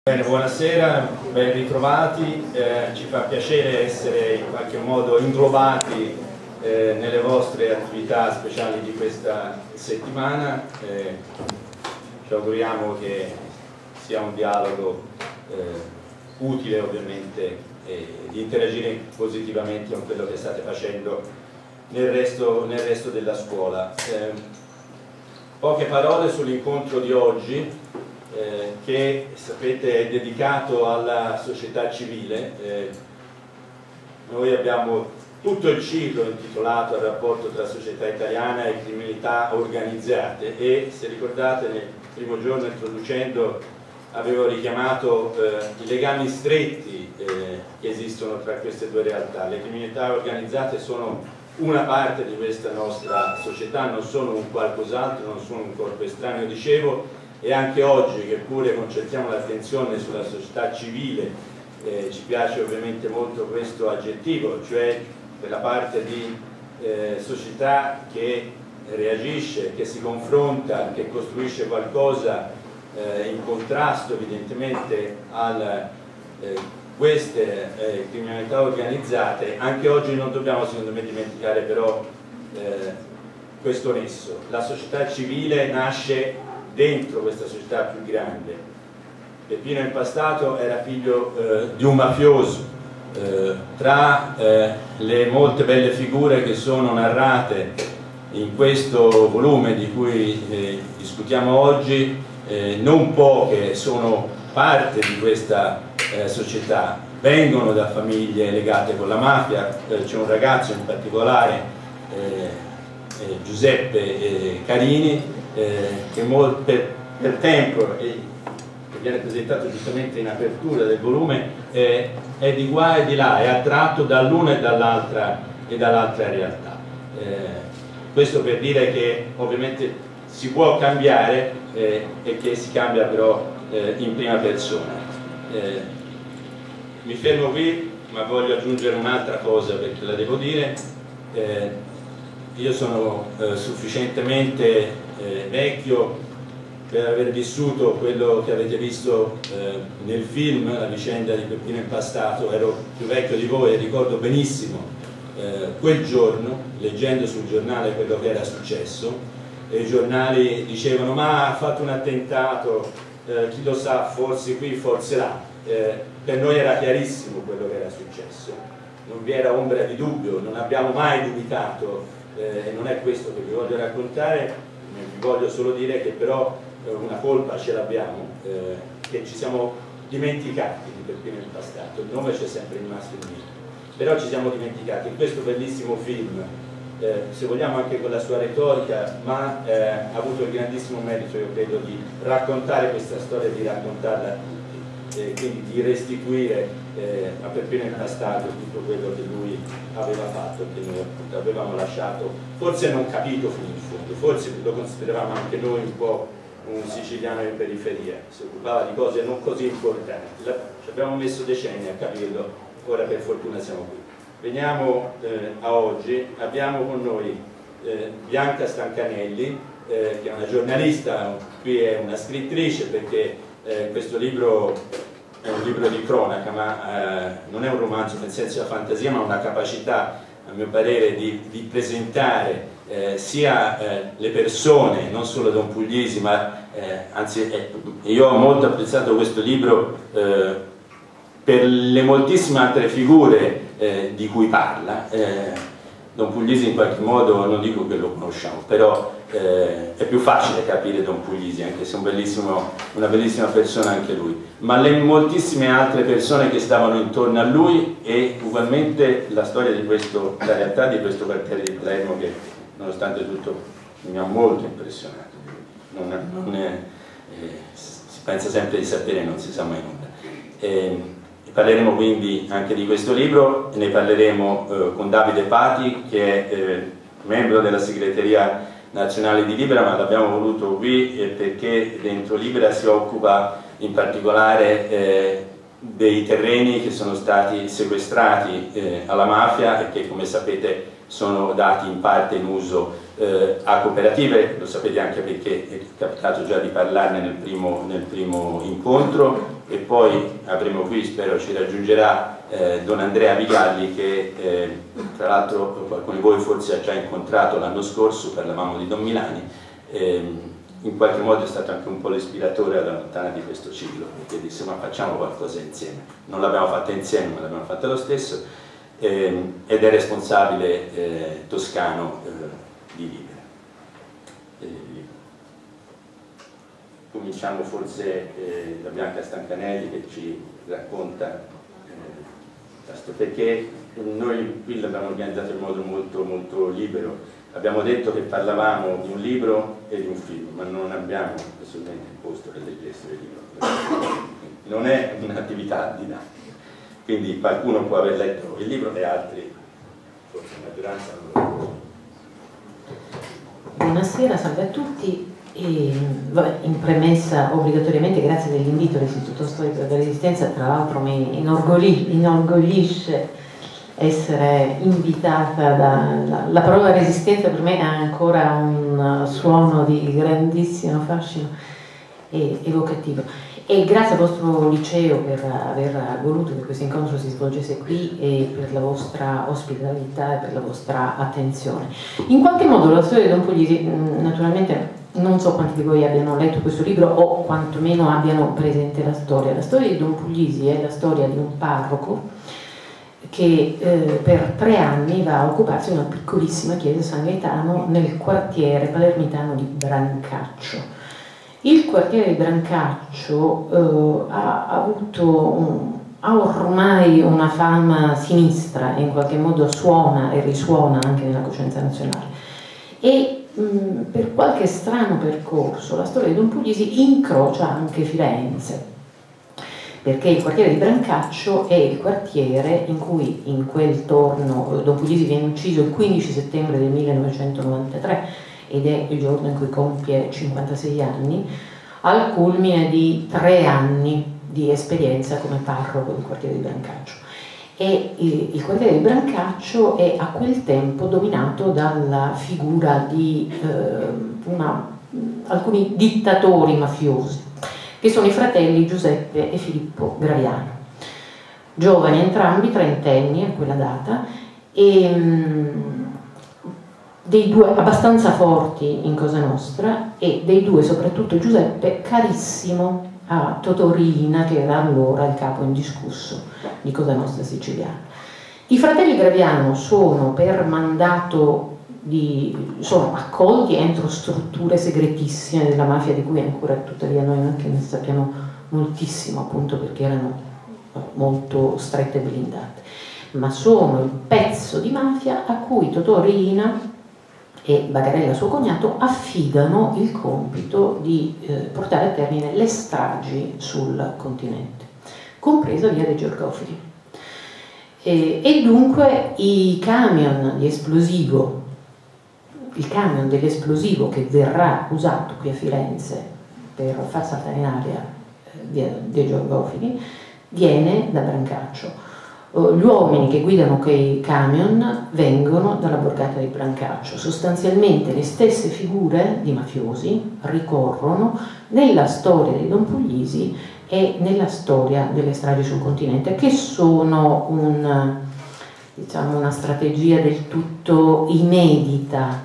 Bene, buonasera, ben ritrovati, ci fa piacere essere in qualche modo inglobati nelle vostre attività speciali di questa settimana. Ci auguriamo che sia un dialogo utile ovviamente e di interagire positivamente con quello che state facendo nel resto della scuola. Poche parole sull'incontro di oggi, che sapete è dedicato alla società civile. Noi abbiamo tutto il ciclo intitolato al rapporto tra società italiana e criminalità organizzate e, se ricordate, nel primo giorno introducendo avevo richiamato i legami stretti che esistono tra queste due realtà. Le criminalità organizzate sono una parte di questa nostra società, non sono un qualcos'altro, non sono un corpo estraneo, dicevo. E anche oggi, che pure concentriamo l'attenzione sulla società civile, ci piace ovviamente molto questo aggettivo, cioè quella parte di società che reagisce, che si confronta, che costruisce qualcosa in contrasto evidentemente a queste criminalità organizzate. Anche oggi non dobbiamo secondo me dimenticare però questo nesso. La società civile nasce dentro questa società più grande. Peppino Impastato era figlio di un mafioso. Tra le molte belle figure che sono narrate in questo volume di cui discutiamo oggi, non poche sono parte di questa società, vengono da famiglie legate con la mafia. C'è un ragazzo in particolare, Giuseppe Carini, che per tempo, che viene presentato giustamente in apertura del volume, è di qua e di là, è attratto dall'una e dall'altra realtà. Questo per dire che ovviamente si può cambiare e che si cambia però in prima persona. Mi fermo qui, ma voglio aggiungere un'altra cosa perché la devo dire. Io sono sufficientemente vecchio per aver vissuto quello che avete visto nel film, la vicenda di Peppino Impastato. Ero più vecchio di voi e ricordo benissimo quel giorno, leggendo sul giornale quello che era successo, e i giornali dicevano: ma ha fatto un attentato, chi lo sa, forse qui, forse là. Per noi era chiarissimo quello che era successo, non vi era ombra di dubbio, non abbiamo mai dubitato, e non è questo che vi voglio raccontare. Vi voglio solo dire che però una colpa ce l'abbiamo, che ci siamo dimenticati di Peppino Impastato. Il nome c'è sempre rimasto in mente, però ci siamo dimenticati. In questo bellissimo film, se vogliamo anche con la sua retorica, ma ha avuto il grandissimo merito, io credo, di raccontare questa storia, di raccontarla a tutti, quindi di restituire a Peppino Impastato tutto quello che lui aveva fatto, che noi appunto avevamo lasciato, forse non capito fino in fondo, forse lo consideravamo anche noi un po' un siciliano in periferia, si occupava di cose non così importanti. Ci abbiamo messo decenni a capirlo, ora per fortuna siamo qui. Veniamo a oggi. Abbiamo con noi Bianca Stancanelli, che è una giornalista, qui è una scrittrice, perché questo libro è un libro di cronaca, ma non è un romanzo nel senso della fantasia, ma una capacità, a mio parere, di presentare sia le persone, non solo Don Puglisi, ma anzi io ho molto apprezzato questo libro per le moltissime altre figure di cui parla. Don Puglisi in qualche modo, non dico che lo conosciamo, però è più facile capire Don Puglisi, anche se è una bellissima persona anche lui, ma le moltissime altre persone che stavano intorno a lui, e ugualmente la storia di la realtà di questo quartiere di Palermo, che nonostante tutto mi ha molto impressionato. Si pensa sempre di sapere, non si sa mai nulla. Parleremo quindi anche di questo libro, ne parleremo con Davide Pati, che è membro della segreteria nazionale di Libera, ma l'abbiamo voluto qui perché dentro Libera si occupa in particolare dei terreni che sono stati sequestrati alla mafia e che, come sapete, sono dati in parte in uso a cooperative. Lo sapete anche perché è capitato già di parlarne nel primo incontro. e poi avremo qui, spero ci raggiungerà, Don Andrea Vigalli, che tra l'altro qualcuno di voi forse ha già incontrato l'anno scorso, parlavamo di Don Milani. In qualche modo è stato anche un po' l'ispiratore alla lontana di questo ciclo, perché disse: ma facciamo qualcosa insieme. Non l'abbiamo fatta insieme, ma l'abbiamo fatta lo stesso, ed è responsabile toscano di Libera. Cominciamo forse da Bianca Stancanelli, che ci racconta perché noi qui l'abbiamo organizzato in modo molto libero. Abbiamo detto che parlavamo di un libro e di un film, ma non abbiamo assolutamente imposto che leggessero il libro. Non è un'attività didattica, quindi qualcuno può aver letto il libro e altri, forse la maggioranza, non lo conoscono. Buonasera, salve a tutti. In premessa, obbligatoriamente, grazie dell'invito all'Istituto Storico della Resistenza. Tra l'altro mi inorgoglisce essere invitata la parola resistenza per me ha ancora un suono di grandissimo fascino e evocativo, e grazie al vostro liceo per aver voluto che questo incontro si svolgesse qui e per la vostra ospitalità e per la vostra attenzione. In qualche modo la storia di Don Puglisi, naturalmente non so quanti di voi abbiano letto questo libro o quantomeno abbiano presente la storia. La storia di Don Puglisi è la storia di un parroco che per 3 anni va a occuparsi di una piccolissima chiesa a San Gaetano nel quartiere palermitano di Brancaccio. Il quartiere di Brancaccio ha ormai una fama sinistra e in qualche modo suona e risuona anche nella coscienza nazionale, e per qualche strano percorso la storia di Don Puglisi incrocia anche Firenze, perché il quartiere di Brancaccio è il quartiere in cui in quel torno Don Puglisi viene ucciso il 15 settembre del 1993 ed è il giorno in cui compie 56 anni, al culmine di 3 anni di esperienza come parroco del quartiere di Brancaccio. E il quartiere di Brancaccio è a quel tempo dominato dalla figura di alcuni dittatori mafiosi, che sono i fratelli Giuseppe e Filippo Graviano, giovani entrambi, trentenni a quella data, e dei due abbastanza forti in Cosa Nostra, e dei due soprattutto Giuseppe carissimo a Totò Riina, che era allora il capo indiscusso di Cosa Nostra siciliana. I fratelli Graviano sono per mandato sono accolti entro strutture segretissime della mafia, di cui ancora tuttavia noi non ne sappiamo moltissimo, appunto perché erano molto strette e blindate, ma sono il pezzo di mafia a cui Totò Riina e Bagarella, suo cognato, affidano il compito di portare a termine le stragi sul continente, compresa via dei Georgofili. E dunque i camion di esplosivo, il camion dell'esplosivo che verrà usato qui a Firenze per far saltare in aria via dei Georgofili viene da Brancaccio. Gli uomini che guidano quei camion vengono dalla borgata di Brancaccio. Sostanzialmente le stesse figure di mafiosi ricorrono nella storia di Don Puglisi e nella storia delle stragi sul continente, che sono una strategia del tutto inedita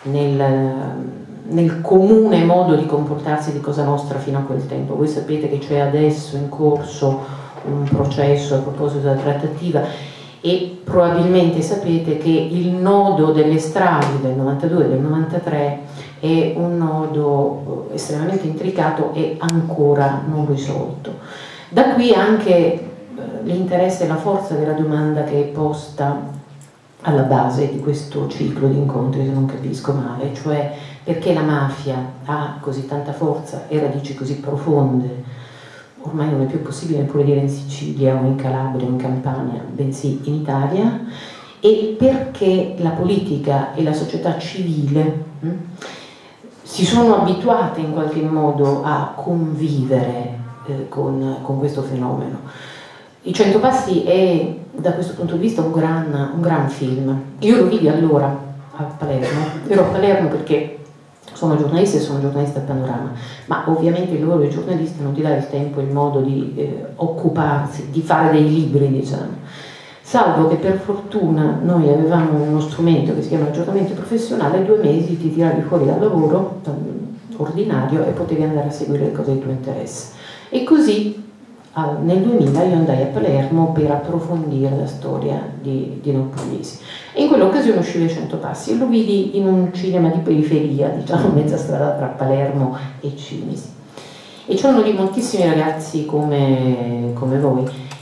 nel comune modo di comportarsi di Cosa Nostra fino a quel tempo. Voi sapete che c'è adesso in corso un processo a proposito della trattativa, e probabilmente sapete che il nodo delle stragi del 92 e del 93 è un nodo estremamente intricato e ancora non risolto. Da qui anche l'interesse e la forza della domanda che è posta alla base di questo ciclo di incontri, se non capisco male, cioè perché la mafia ha così tanta forza e radici così profonde. Ormai non è più possibile neppure dire in Sicilia o in Calabria o in Campania, bensì in Italia, e perché la politica e la società civile si sono abituate in qualche modo a convivere con questo fenomeno. I 100 Passi è da questo punto di vista un gran film. Io lo vidi allora a Palermo, ero a Palermo perché sono giornalista e sono giornalista al Panorama, ma ovviamente il lavoro del giornalista non ti dà il tempo e il modo di occuparsi, di fare dei libri, diciamo. Salvo che per fortuna noi avevamo uno strumento che si chiama aggiornamento professionale, 2 mesi ti tiravi fuori dal lavoro ordinario e potevi andare a seguire le cose di tuo interesse. E così nel 2000 io andai a Palermo per approfondire la storia di Don Puglisi. E in quell'occasione uscì ai 100 Passi e lo vidi in un cinema di periferia, diciamo mezza strada tra Palermo e Cinisi. E c'erano lì moltissimi ragazzi come voi.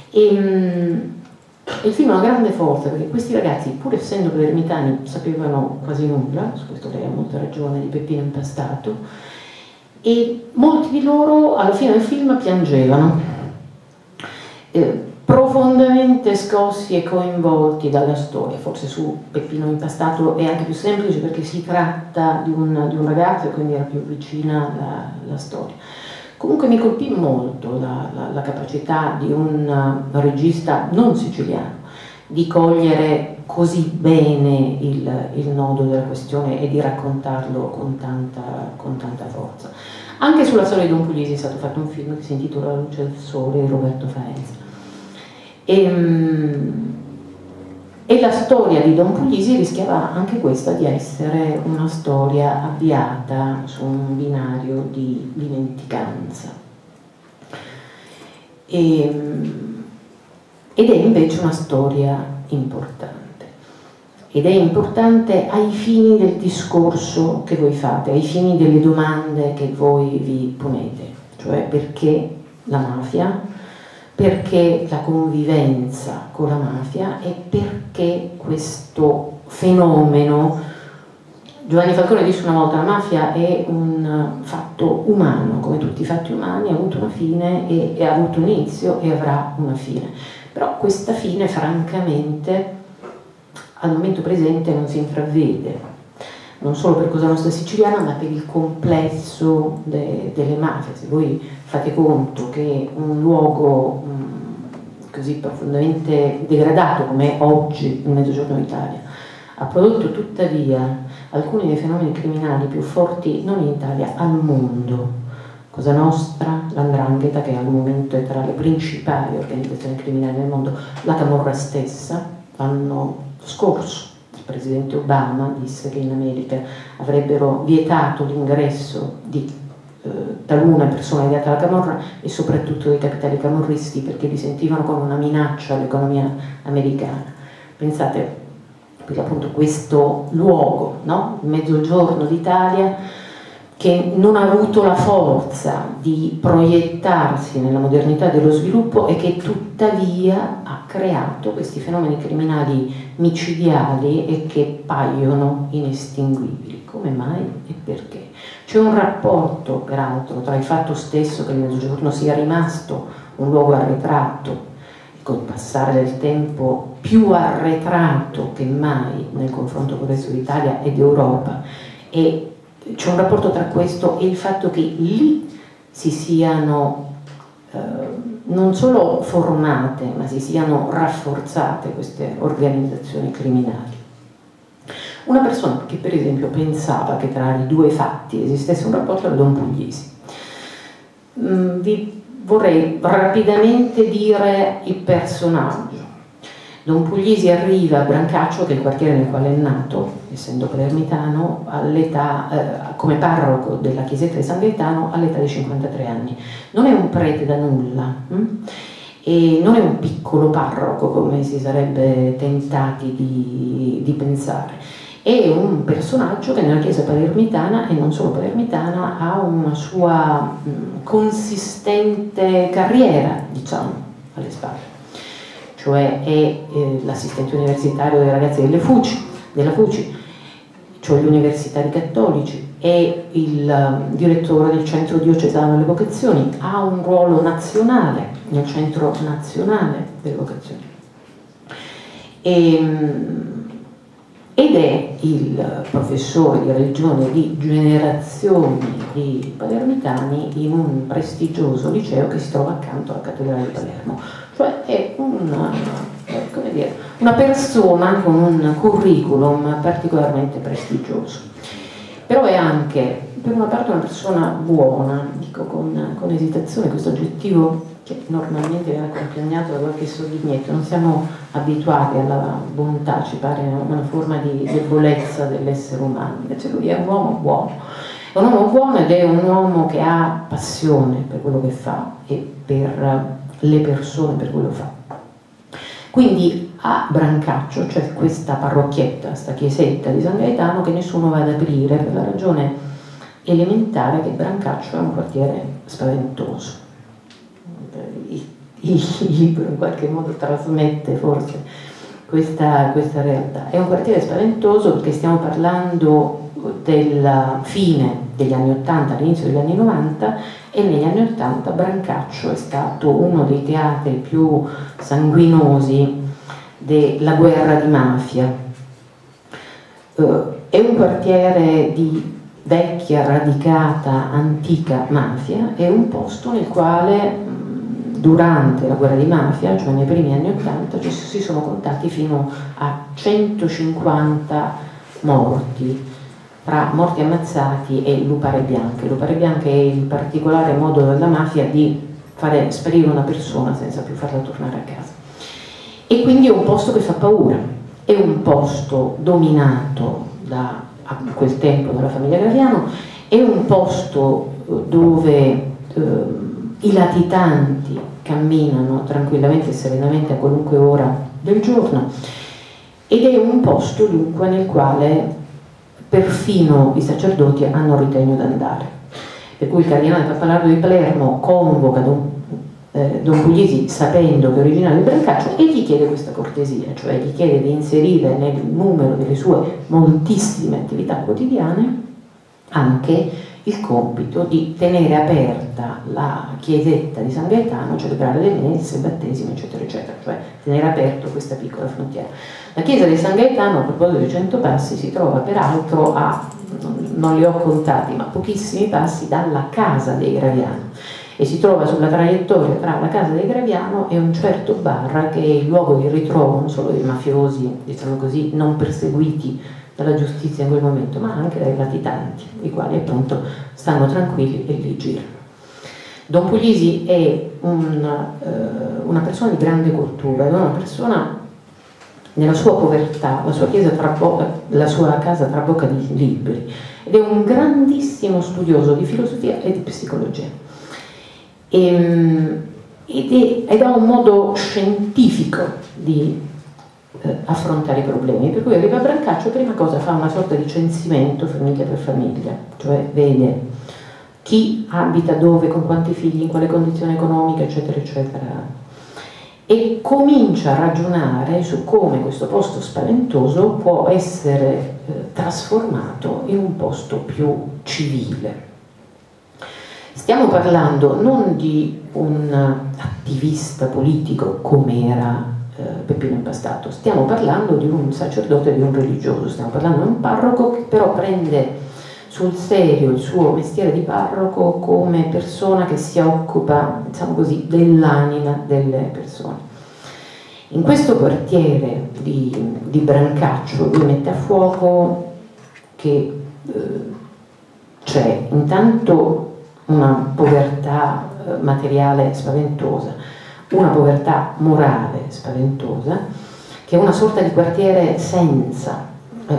Il film ha una grande forza perché questi ragazzi, pur essendo palermitani, sapevano quasi nulla, su questo lei ha molta ragione, di Peppino Impastato, e molti di loro alla fine del film piangevano. Profondamente scossi e coinvolti dalla storia. Forse su Peppino Impastato è anche più semplice perché si tratta di un ragazzo e quindi era più vicina la storia. Comunque mi colpì molto la capacità di un regista non siciliano di cogliere così bene il nodo della questione e di raccontarlo con tanta forza. Anche sulla storia di Don Puglisi è stato fatto un film che si intitola La luce del sole di Roberto Faenza. E la storia di Don Puglisi rischiava anche questa di essere una storia avviata su un binario di dimenticanza. Ed è invece una storia importante. Ed è importante ai fini del discorso che voi fate, ai fini delle domande che voi vi ponete, cioè perché la mafia, perché la convivenza con la mafia e perché questo fenomeno. Giovanni Falcone disse una volta: la mafia è un fatto umano, come tutti i fatti umani, ha avuto una fine e ha avuto un inizio e avrà una fine. Però questa fine, francamente, al momento presente non si intravede, non solo per Cosa Nostra Siciliana, ma per il complesso delle mafie. Se voi fate conto che un luogo così profondamente degradato come è oggi il Mezzogiorno d'Italia ha prodotto tuttavia alcuni dei fenomeni criminali più forti non in Italia, al mondo. Cosa Nostra, l''ndrangheta, che al momento è tra le principali organizzazioni criminali del mondo, la Camorra stessa. L'anno scorso il presidente Obama disse che in America avrebbero vietato l'ingresso di talune persone legate alla Camorra e soprattutto dei capitali camorristi perché li sentivano come una minaccia all'economia americana. Pensate, per appunto questo luogo, no? Il Mezzogiorno d'Italia, che non ha avuto la forza di proiettarsi nella modernità dello sviluppo e che tuttavia ha creato questi fenomeni criminali micidiali e che paiono inestinguibili. Come mai e perché? C'è un rapporto, peraltro, tra il fatto stesso che il Mezzogiorno sia rimasto un luogo arretrato e col passare del tempo più arretrato che mai nel confronto con il resto d'Italia e d'Europa, e c'è un rapporto tra questo e il fatto che lì si siano non solo formate, ma si siano rafforzate queste organizzazioni criminali. Una persona che per esempio pensava che tra i due fatti esistesse un rapporto era Don Puglisi. Vi vorrei rapidamente dire il personaggio. Don Puglisi arriva a Brancaccio, che è il quartiere nel quale è nato, essendo palermitano, all'età, come parroco della chiesetta di San Gaetano all'età di 53 anni. Non è un prete da nulla, e non è un piccolo parroco come si sarebbe tentati di pensare. È un personaggio che nella chiesa palermitana, e non solo palermitana, ha una sua consistente carriera, diciamo, alle spalle. Cioè è l'assistente universitario dei ragazzi della FUCI, cioè gli universitari cattolici, è il direttore del centro diocesano delle vocazioni, ha un ruolo nazionale nel centro nazionale delle vocazioni ed è il professore di religione di generazioni di palermitani in un prestigioso liceo che si trova accanto alla cattedrale di Palermo. Cioè è una persona con un curriculum particolarmente prestigioso. però è anche per una parte una persona buona, dico con esitazione questo aggettivo che normalmente viene accompagnato da qualche sogghignetto, non siamo abituati alla bontà, ci pare una forma di debolezza dell'essere umano, invece lui è un uomo buono. È un uomo buono ed è un uomo che ha passione per quello che fa e per le persone, per quello che fa. Quindi a Brancaccio c'è questa parrocchietta, questa chiesetta di San Gaetano che nessuno va ad aprire per la ragione elementare che Brancaccio è un quartiere spaventoso. Il libro in qualche modo trasmette forse questa realtà. È un quartiere spaventoso perché stiamo parlando della fine degli anni 80, all'inizio degli anni 90, e negli anni 80 Brancaccio è stato uno dei teatri più sanguinosi della guerra di mafia. È un quartiere di vecchia, radicata, antica mafia, è un posto nel quale durante la guerra di mafia, cioè nei primi anni 80, si sono contati fino a 150 morti, tra morti ammazzati e lupare bianche. Lupare bianche è il particolare modo della mafia di fare sparire una persona senza più farla tornare a casa. E quindi è un posto che fa paura, è un posto dominato a quel tempo dalla famiglia Graviano, è un posto dove i latitanti camminano tranquillamente e serenamente a qualunque ora del giorno, ed è un posto dunque nel quale perfino i sacerdoti hanno ritenio di andare, per cui il cardinale Pappalardo di Palermo convoca Don Puglisi sapendo che è originario di Brancaccio e gli chiede questa cortesia, cioè gli chiede di inserire nel numero delle sue moltissime attività quotidiane anche il compito di tenere aperta la chiesetta di San Gaetano, celebrare le messe, battesimi, eccetera, eccetera, cioè tenere aperto questa piccola frontiera. La chiesa di San Gaetano, a proposito dei 100 passi, si trova peraltro non li ho contati, ma pochissimi passi dalla casa dei Graviano, e si trova sulla traiettoria tra la casa dei Graviano e un certo bar che è il luogo di ritrovo non solo dei mafiosi, diciamo così, non perseguiti dalla giustizia in quel momento, ma anche dai latitanti, i quali appunto stanno tranquilli e lì girano. Don Puglisi è una persona di grande cultura, è una persona nella sua povertà, la sua casa trabocca di libri, ed è un grandissimo studioso di filosofia e di psicologia. Ed ha un modo scientifico di affrontare i problemi, per cui arriva a Brancaccio, prima cosa fa una sorta di censimento famiglia per famiglia, cioè vede chi abita dove, con quanti figli, in quale condizione economica, eccetera eccetera, e comincia a ragionare su come questo posto spaventoso può essere trasformato in un posto più civile. Stiamo parlando non di un attivista politico come era Peppino Impastato, stiamo parlando di un sacerdote, di un religioso, stiamo parlando di un parroco che però prende sul serio il suo mestiere di parroco come persona che si occupa, diciamo così, dell'anima delle persone. In questo quartiere di Brancaccio lui mette a fuoco che c'è intanto una povertà materiale spaventosa, una povertà morale spaventosa, che è una sorta di quartiere senza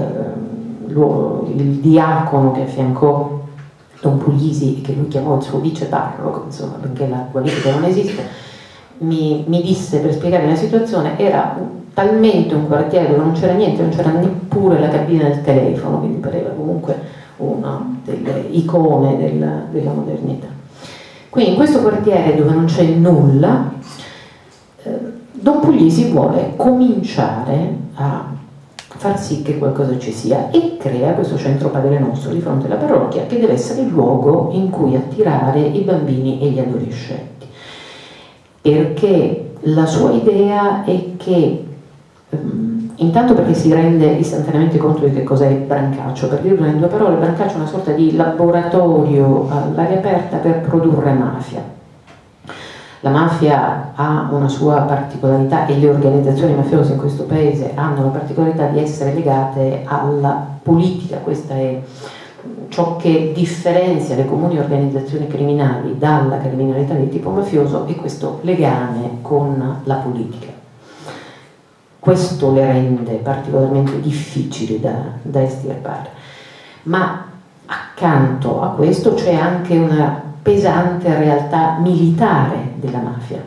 il diacono che affiancò Don Puglisi e che lui chiamò il suo vice parroco, insomma, perché la qualifica non esiste, mi disse, per spiegare la situazione, era talmente un quartiere dove non c'era niente, non c'era neppure la cabina del telefono, che mi pareva comunque una delle icone della modernità. Quindi in questo quartiere dove non c'è nulla, Don Puglisi vuole cominciare a far sì che qualcosa ci sia e crea questo centro Padre Nostro di fronte alla parrocchia, che deve essere il luogo in cui attirare i bambini e gli adolescenti, perché la sua idea è che intanto perché si rende istantaneamente conto di che cos'è Brancaccio, per dirlo in due parole, Brancaccio è una sorta di laboratorio all'aria aperta per produrre mafia. La mafia ha una sua particolarità e le organizzazioni mafiose in questo paese hanno la particolarità di essere legate alla politica, questa è ciò che differenzia le comuni organizzazioni criminali dalla criminalità di tipo mafioso è questo legame con la politica. Questo le rende particolarmente difficili da estirpare. Ma accanto a questo c'è anche una pesante realtà militare della mafia.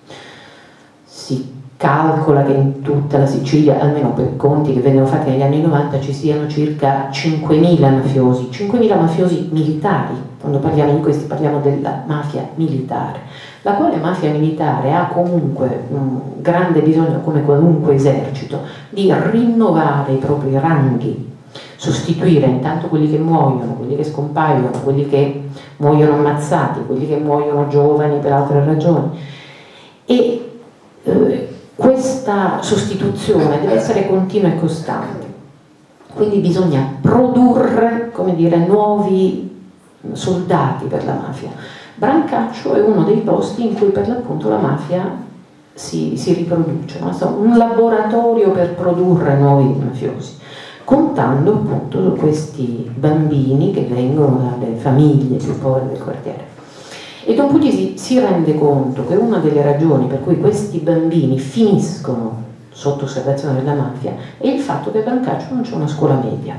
Si calcola che in tutta la Sicilia, almeno per conti che vengono fatti negli anni 90, ci siano circa 5.000 mafiosi, 5.000 mafiosi militari. Quando parliamo di questi parliamo della mafia militare, la quale mafia militare ha comunque un grande bisogno, come qualunque esercito, di rinnovare i propri ranghi, sostituire intanto quelli che muoiono, quelli che scompaiono, quelli che muoiono ammazzati, quelli che muoiono giovani per altre ragioni. E questa sostituzione deve essere continua e costante, quindi bisogna produrre, come dire, nuovi soldati per la mafia. Brancaccio è uno dei posti in cui per l'appunto la mafia si riproduce, no? Un laboratorio per produrre nuovi mafiosi, contando appunto su questi bambini che vengono dalle famiglie più povere del quartiere. E Don Puglisi si rende conto che una delle ragioni per cui questi bambini finiscono sotto osservazione della mafia è il fatto che a Brancaccio non c'è una scuola media.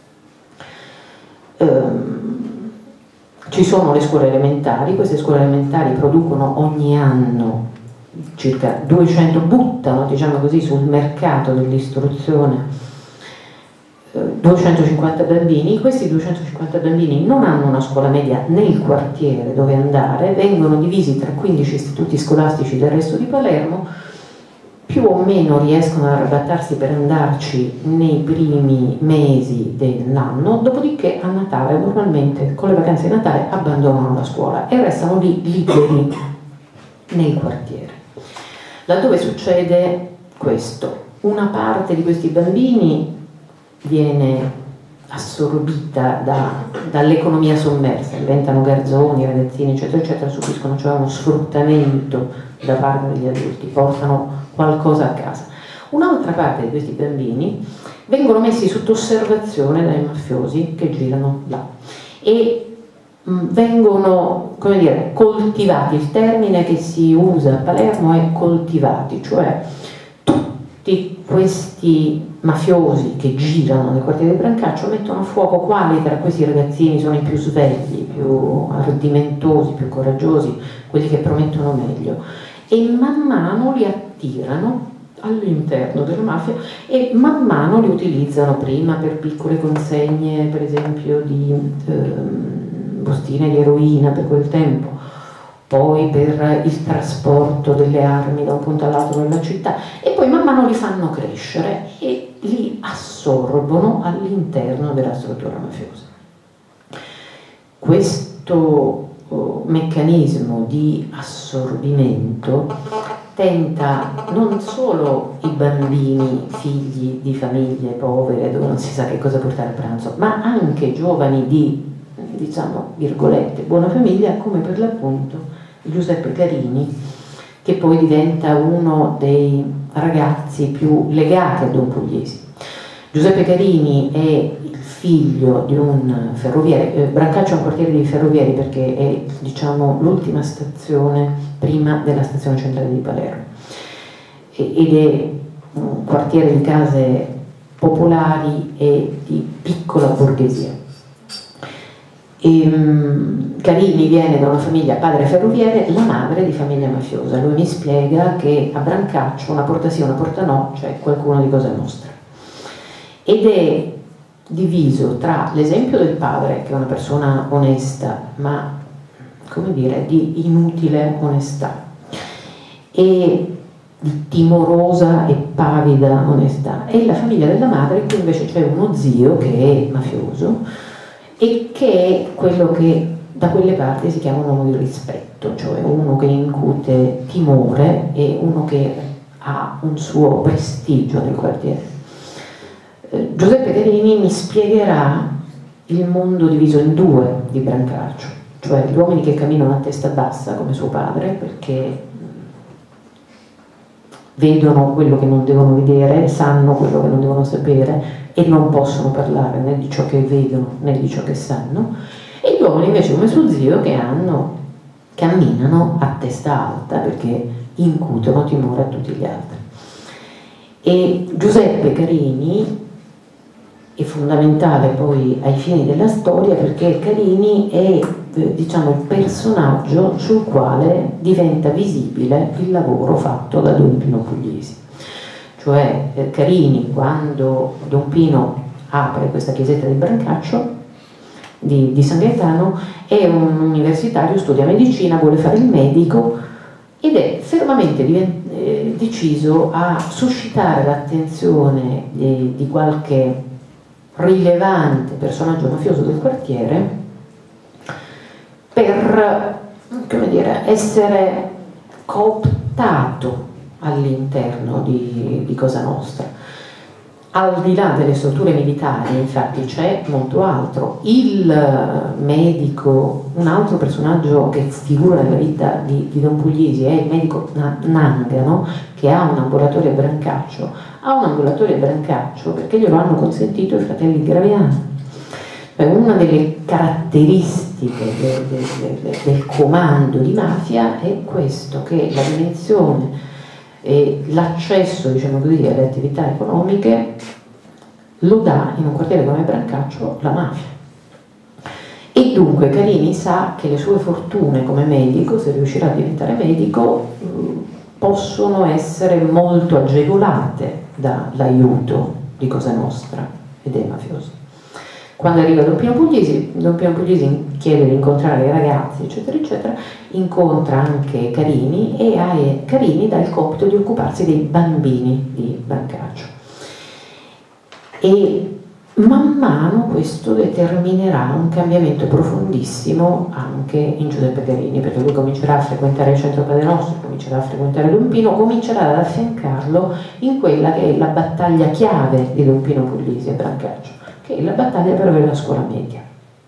Ci sono le scuole elementari, queste scuole elementari producono ogni anno circa 200, buttano diciamo così sul mercato dell'istruzione 250 bambini. Questi 250 bambini non hanno una scuola media nel quartiere dove andare, vengono divisi tra 15 istituti scolastici del resto di Palermo, più o meno riescono ad arrabattarsi per andarci nei primi mesi dell'anno, dopodiché a Natale, normalmente con le vacanze di Natale, abbandonano la scuola e restano lì liberi nel quartiere. Laddove succede questo, una parte di questi bambini viene assorbita dall'economia sommersa, diventano garzoni, ragazzini eccetera eccetera, subiscono cioè uno sfruttamento da parte degli adulti, portano qualcosa a casa. Un'altra parte di questi bambini vengono messi sotto osservazione dai mafiosi che girano là e vengono, come dire, coltivati. Il termine che si usa a Palermo è coltivati, cioè tutti questi mafiosi che girano nel quartiere di Brancaccio mettono a fuoco quali tra questi ragazzini sono i più svegli, più ardimentosi, più coraggiosi, quelli che promettono meglio, e man mano li attirano all'interno della mafia e man mano li utilizzano, prima per piccole consegne per esempio di bustine di eroina per quel tempo, poi per il trasporto delle armi da un punto all'altro della città, e poi man mano li fanno crescere e li assorbono all'interno della struttura mafiosa. Questo meccanismo di assorbimento tenta non solo i bambini figli di famiglie povere dove non si sa che cosa portare a pranzo, ma anche giovani di, diciamo, virgolette, buona famiglia, come per l'appunto Giuseppe Carini, che poi diventa uno dei ragazzi più legati a Don Puglisi. Giuseppe Carini è il figlio di un ferroviere, Brancaccio è un quartiere di ferrovieri perché è, diciamo, l'ultima stazione prima della stazione centrale di Palermo, ed è un quartiere di case popolari e di piccola borghesia. Carini viene da una famiglia, padre ferroviere, la madre di famiglia mafiosa. Lui mi spiega che a Brancaccio una porta sì, una porta no, cioè qualcuno di Cosa Nostra, ed è diviso tra l'esempio del padre, che è una persona onesta, ma come dire di inutile onestà, e di timorosa e pavida onestà, e la famiglia della madre, qui invece c'è uno zio che è mafioso e che è quello che da quelle parti si chiama un uomo di rispetto, cioè uno che incute timore e uno che ha un suo prestigio nel quartiere. Giuseppe Carini mi spiegherà il mondo diviso in due di Brancaccio, cioè gli uomini che camminano a testa bassa come suo padre perché vedono quello che non devono vedere, sanno quello che non devono sapere, e non possono parlare né di ciò che vedono né di ciò che sanno, e gli uomini invece come suo zio che camminano a testa alta perché incutono timore a tutti gli altri. E Giuseppe Carini è fondamentale poi ai fini della storia, perché Carini è diciamo il personaggio sul quale diventa visibile il lavoro fatto da Don Pino Puglisi. Cioè Carini, quando Don Pino apre questa chiesetta di Brancaccio di San Gaetano, è un universitario, studia medicina, vuole fare il medico ed è fermamente deciso a suscitare l'attenzione di qualche rilevante personaggio mafioso del quartiere per, come dire, essere cooptato all'interno di Cosa Nostra. Al di là delle strutture militari, infatti, c'è molto altro. Il medico, un altro personaggio che figura nella vita di Don Puglisi è il medico Nangano, che ha un ambulatorio a Brancaccio. Ha un ambulatorio a Brancaccio perché glielo hanno consentito i fratelli Graviani. Una delle caratteristiche del comando di mafia è questo, che la dimensione e l'accesso, diciamo così, alle attività economiche lo dà in un quartiere come Brancaccio la mafia. E dunque Carini sa che le sue fortune come medico, se riuscirà a diventare medico, possono essere molto agevolate dall'aiuto di Cosa Nostra e dei mafiosi. Quando arriva Don Pino Puglisi chiede di incontrare i ragazzi, eccetera, eccetera, incontra anche Carini e a Carini dà il compito di occuparsi dei bambini di Brancaccio. E man mano questo determinerà un cambiamento profondissimo anche in Giuseppe Carini, perché lui comincerà a frequentare il centro Padre Nostro, comincerà a frequentare Don Pino, comincerà ad affiancarlo in quella che è la battaglia chiave di Don Pino Puglisi a Brancaccio, che è la battaglia per avere la scuola media.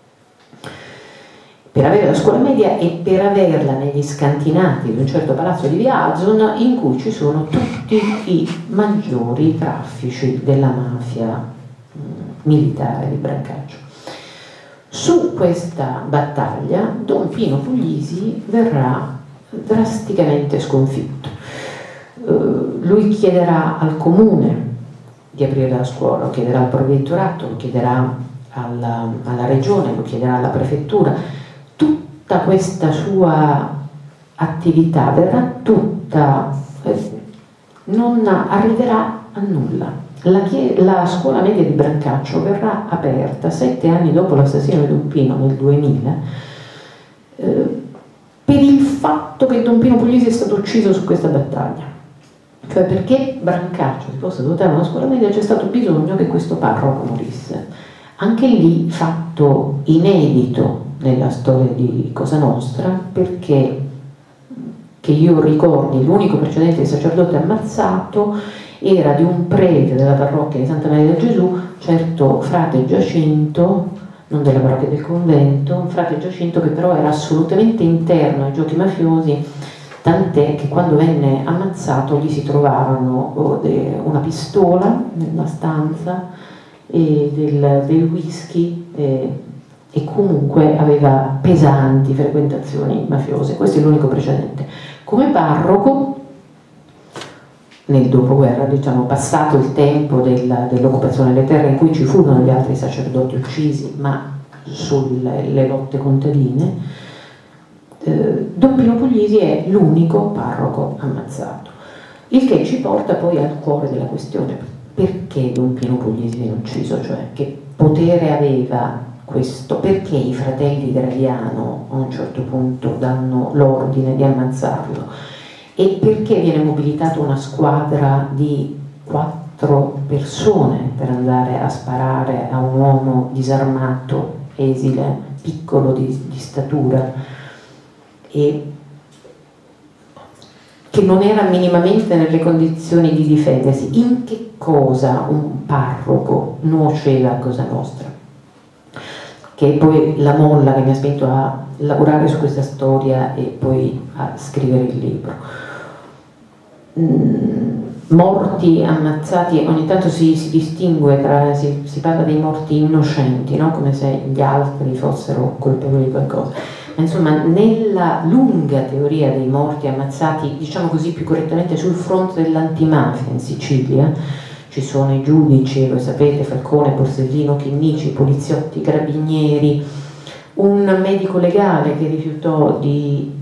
Per avere la scuola media e per averla negli scantinati di un certo palazzo di Via Azzon, in cui ci sono tutti i maggiori traffici della mafia militare di Brancaccio. Su questa battaglia Don Pino Puglisi verrà drasticamente sconfitto. Lui chiederà al comune di aprire la scuola, lo chiederà al provveditorato, lo chiederà alla regione, lo chiederà alla prefettura. Tutta questa sua attività verrà tutta, non arriverà a nulla. La scuola media di Brancaccio verrà aperta 7 anni dopo l'assassinio di Don Pino nel 2000 per il fatto che Don Pino Puglisi è stato ucciso su questa battaglia. Cioè, perché Brancaccio si possa dotare una scuola media c'è stato bisogno che questo parroco morisse. Anche lì fatto inedito nella storia di Cosa Nostra, perché che io ricordi l'unico precedente sacerdote ammazzato era di un prete della parrocchia di Santa Maria del Gesù, certo frate Giacinto, non della parrocchia del convento, un frate Giacinto che però era assolutamente interno ai giochi mafiosi, tant'è che quando venne ammazzato gli si trovavano una pistola nella stanza e del whisky e comunque aveva pesanti frequentazioni mafiose. Questo è l'unico precedente. Come parroco nel dopoguerra, diciamo, passato il tempo dell'occupazione delle terre in cui ci furono gli altri sacerdoti uccisi, ma sulle lotte contadine, Don Pino Puglisi è l'unico parroco ammazzato, il che ci porta poi al cuore della questione: perché Don Pino Puglisi viene ucciso? Cioè, che potere aveva questo? Perché i fratelli Graviano a un certo punto danno l'ordine di ammazzarlo? E perché viene mobilitata una squadra di 4 persone per andare a sparare a un uomo disarmato, esile, piccolo di statura, e che non era minimamente nelle condizioni di difendersi? In che cosa un parroco nuoceva a Cosa Nostra? Che è poi la molla che mi ha spinto a lavorare su questa storia e poi a scrivere il libro. morti ammazzati, ogni tanto si distingue si parla dei morti innocenti, no? Come se gli altri fossero colpevoli di qualcosa, ma insomma nella lunga teoria dei morti ammazzati, diciamo così più correttamente, sul fronte dell'antimafia in Sicilia ci sono i giudici, lo sapete, Falcone, Borsellino, Chinnici, poliziotti, carabinieri, un medico legale che rifiutò di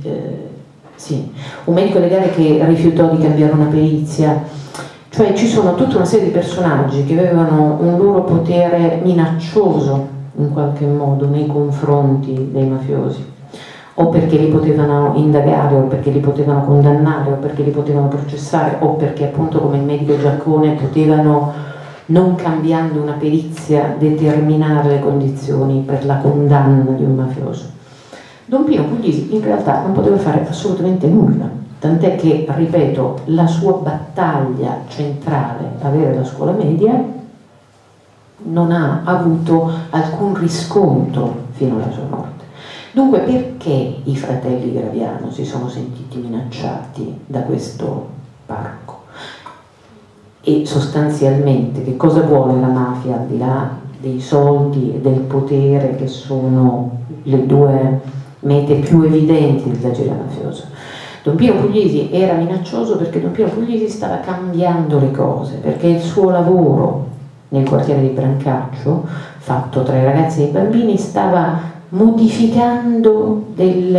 cambiare una perizia, cioè ci sono tutta una serie di personaggi che avevano un loro potere minaccioso in qualche modo nei confronti dei mafiosi, o perché li potevano indagare, o perché li potevano condannare, o perché li potevano processare, o perché appunto come il medico Giaccone potevano, non cambiando una perizia, determinare le condizioni per la condanna di un mafioso. Don Pino Puglisi in realtà non poteva fare assolutamente nulla, tant'è che, ripeto, la sua battaglia centrale, avere la scuola media, non ha avuto alcun riscontro fino alla sua morte. Dunque, perché i fratelli Graviano si sono sentiti minacciati da questo parroco? E sostanzialmente che cosa vuole la mafia, al di là dei soldi e del potere, che sono le due mete più evidenti dell'agire mafioso? Don Pino Puglisi era minaccioso perché Don Pino Puglisi stava cambiando le cose, perché il suo lavoro nel quartiere di Brancaccio, fatto tra i ragazzi e i bambini, stava modificando degli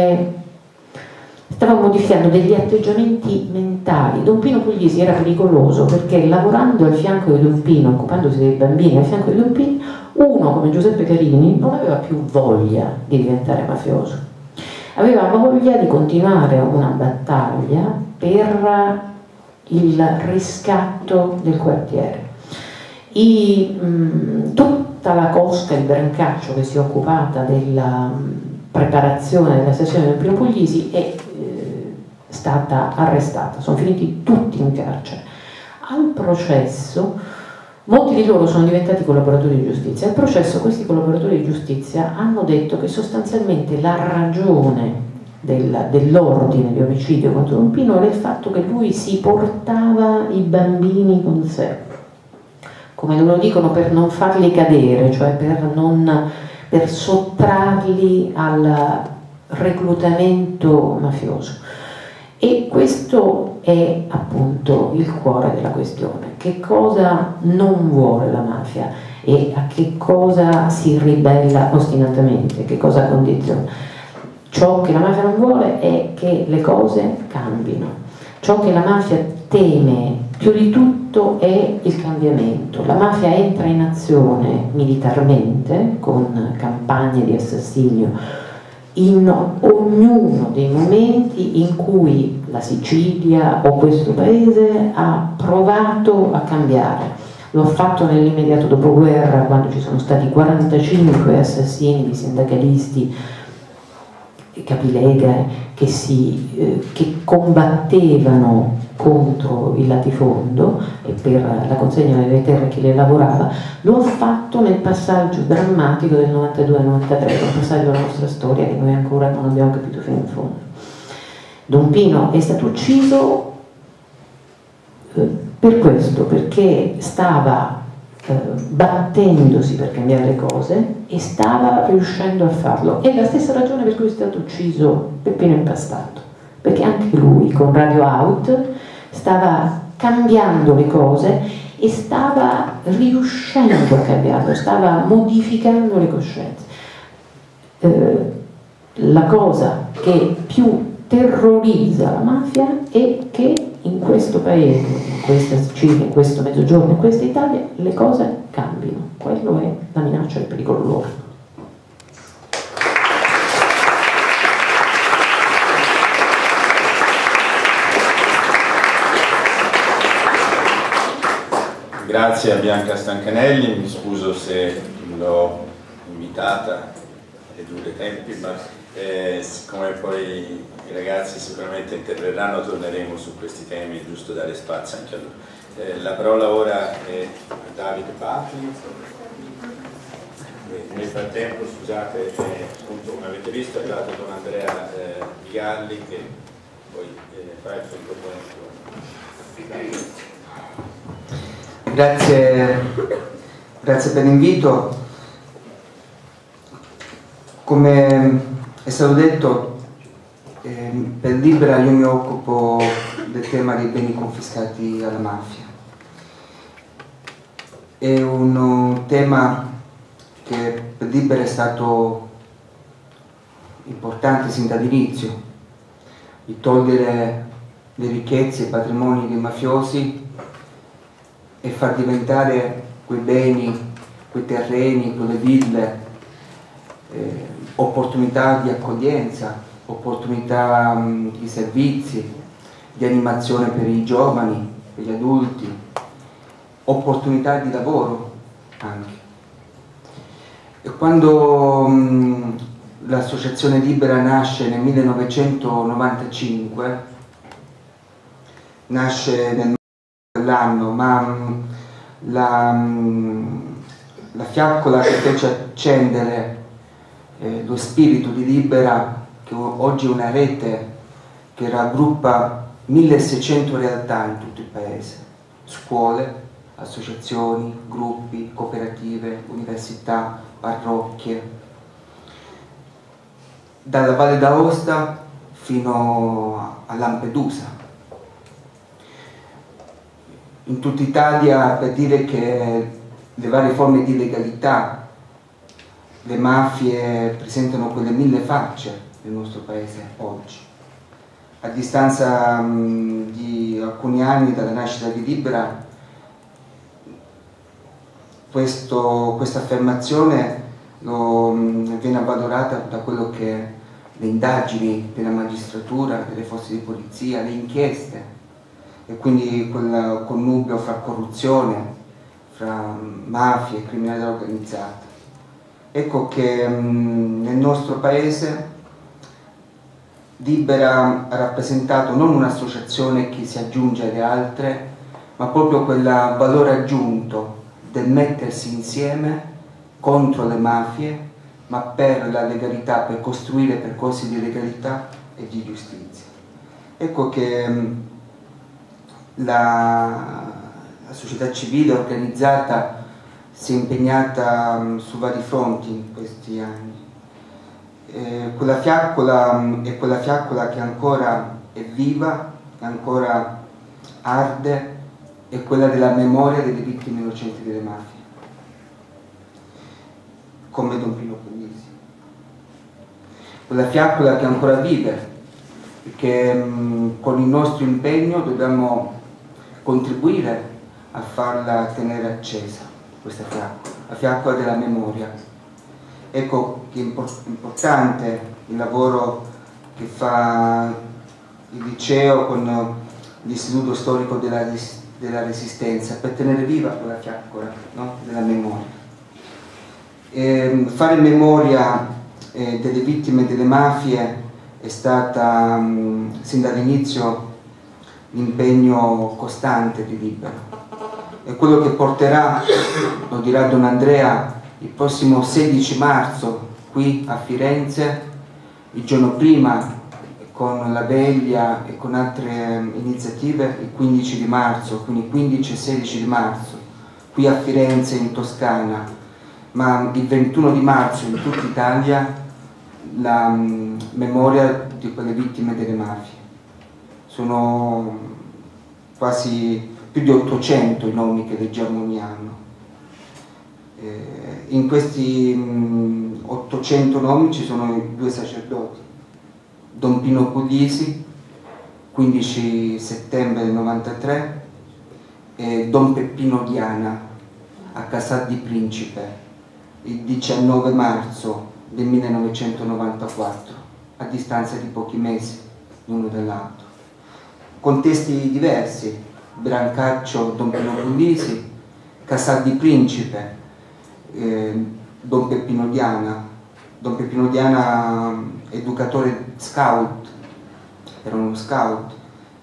atteggiamenti mentali. Don Pino Puglisi era pericoloso perché, lavorando al fianco di Don Pino, occupandosi dei bambini al fianco di Don Pino, uno come Giuseppe Carini non aveva più voglia di diventare mafioso, aveva voglia di continuare una battaglia per il riscatto del quartiere. Tutta la cosca di Brancaccio che si è occupata della preparazione della sessione del Pino Puglisi è stata arrestata, sono finiti tutti in carcere. Al processo molti di loro sono diventati collaboratori di giustizia. Al processo questi collaboratori di giustizia hanno detto che sostanzialmente la ragione dell'ordine di omicidio contro Don Pino era il fatto che lui si portava i bambini con sé, come loro dicono, per non farli cadere, cioè per sottrarli al reclutamento mafioso. E questo è appunto il cuore della questione. Che cosa non vuole la mafia e a che cosa si ribella ostinatamente, che cosa condiziona? Ciò che la mafia non vuole è che le cose cambino. Ciò che la mafia teme più di tutto è il cambiamento. La mafia entra in azione militarmente con campagne di assassinio in ognuno dei momenti in cui la Sicilia o questo paese ha provato a cambiare. Lo ha fatto nell'immediato dopoguerra, quando ci sono stati 45 assassini di sindacalisti e capileghe che combattevano contro il latifondo e per la consegna delle terre che le lavorava. Lo ha fatto nel passaggio drammatico del 92-93, un passaggio della nostra storia che noi ancora non abbiamo capito fino in fondo. Don Pino è stato ucciso per questo, perché stava battendosi per cambiare le cose e stava riuscendo a farlo. È la stessa ragione per cui è stato ucciso Peppino Impastato, perché anche lui con Radio Out stava cambiando le cose e stava riuscendo a cambiarlo, stava modificando le coscienze. La cosa che più terrorizza la mafia è che in questo paese, in questa Sicilia, in questo Mezzogiorno, in questa Italia, le cose cambino. Quello è la minaccia e il pericolo loro. Grazie a Bianca Stancanelli, mi scuso se l'ho invitata ai due tempi, ma siccome poi i ragazzi sicuramente interverranno, torneremo su questi temi, giusto dare spazio anche a loro. La parola ora è a Davide Patri. Nel frattempo, scusate, appunto, come avete visto è arrivato Don Andrea Vigalli che poi fa il suo intervento. Grazie per l'invito. Come è stato detto, per Libera io mi occupo del tema dei beni confiscati alla mafia. È un tema che per Libera è stato importante sin dall'inizio, di togliere le ricchezze e i patrimoni dei mafiosi e far diventare quei beni, quei terreni, quelle ville, opportunità di accoglienza, opportunità di servizi, di animazione per i giovani, per gli adulti, opportunità di lavoro anche. E quando l'associazione Libera nasce nel 1995, nasce nel dell'anno, ma la fiaccola che fece accendere lo spirito di Libera, che oggi è una rete che raggruppa 1600 realtà in tutto il paese, scuole, associazioni, gruppi, cooperative, università, parrocchie, dalla Valle d'Aosta fino a Lampedusa, in tutta Italia, per dire che le varie forme di illegalità, le mafie presentano quelle 1000 facce nel nostro paese oggi. A distanza di alcuni anni dalla nascita di Libera, questa affermazione viene avvalorata da quello che le indagini della magistratura, delle forze di polizia, le inchieste, e quindi quel connubio fra corruzione, fra mafia e criminalità organizzata. Ecco che nel nostro paese Libera ha rappresentato non un'associazione che si aggiunge alle altre, ma proprio quel valore aggiunto del mettersi insieme contro le mafie, ma per la legalità, per costruire percorsi di legalità e di giustizia. Ecco che la società civile organizzata si è impegnata su vari fronti in questi anni. Quella fiaccola è quella fiaccola che ancora è viva, che ancora arde, è quella della memoria delle vittime innocenti delle mafie, come Don Pino Puglisi. Quella fiaccola che ancora vive, che con il nostro impegno dobbiamo contribuire a farla tenere accesa, questa fiaccola, la fiaccola della memoria. Ecco che è importante il lavoro che fa il liceo con l'Istituto Storico della Resistenza per tenere viva quella fiaccola, no? Della memoria. Fare memoria delle vittime delle mafie è stata sin dall'inizio l'impegno costante di Libera. È quello che porterà, lo dirà Don Andrea, il prossimo 16 marzo qui a Firenze, il giorno prima con la veglia e con altre iniziative, il 15 di marzo, quindi 15 e 16 di marzo, qui a Firenze in Toscana, ma il 21 di marzo in tutta Italia la memoria di quelle vittime delle mafie. Sono quasi più di 800 i nomi che leggiamo ogni anno. In questi 800 nomi ci sono i 2 sacerdoti, Don Pino Puglisi, 15 settembre del 93, e Don Peppino Diana a Casal di Principe, il 19 marzo del 1994, a distanza di pochi mesi l'uno dall'altro. Contesti diversi: Brancaccio, Don Pino Puglisi, Casal di Principe, Don Peppino Diana. Don Peppino Diana, educatore scout, era uno scout,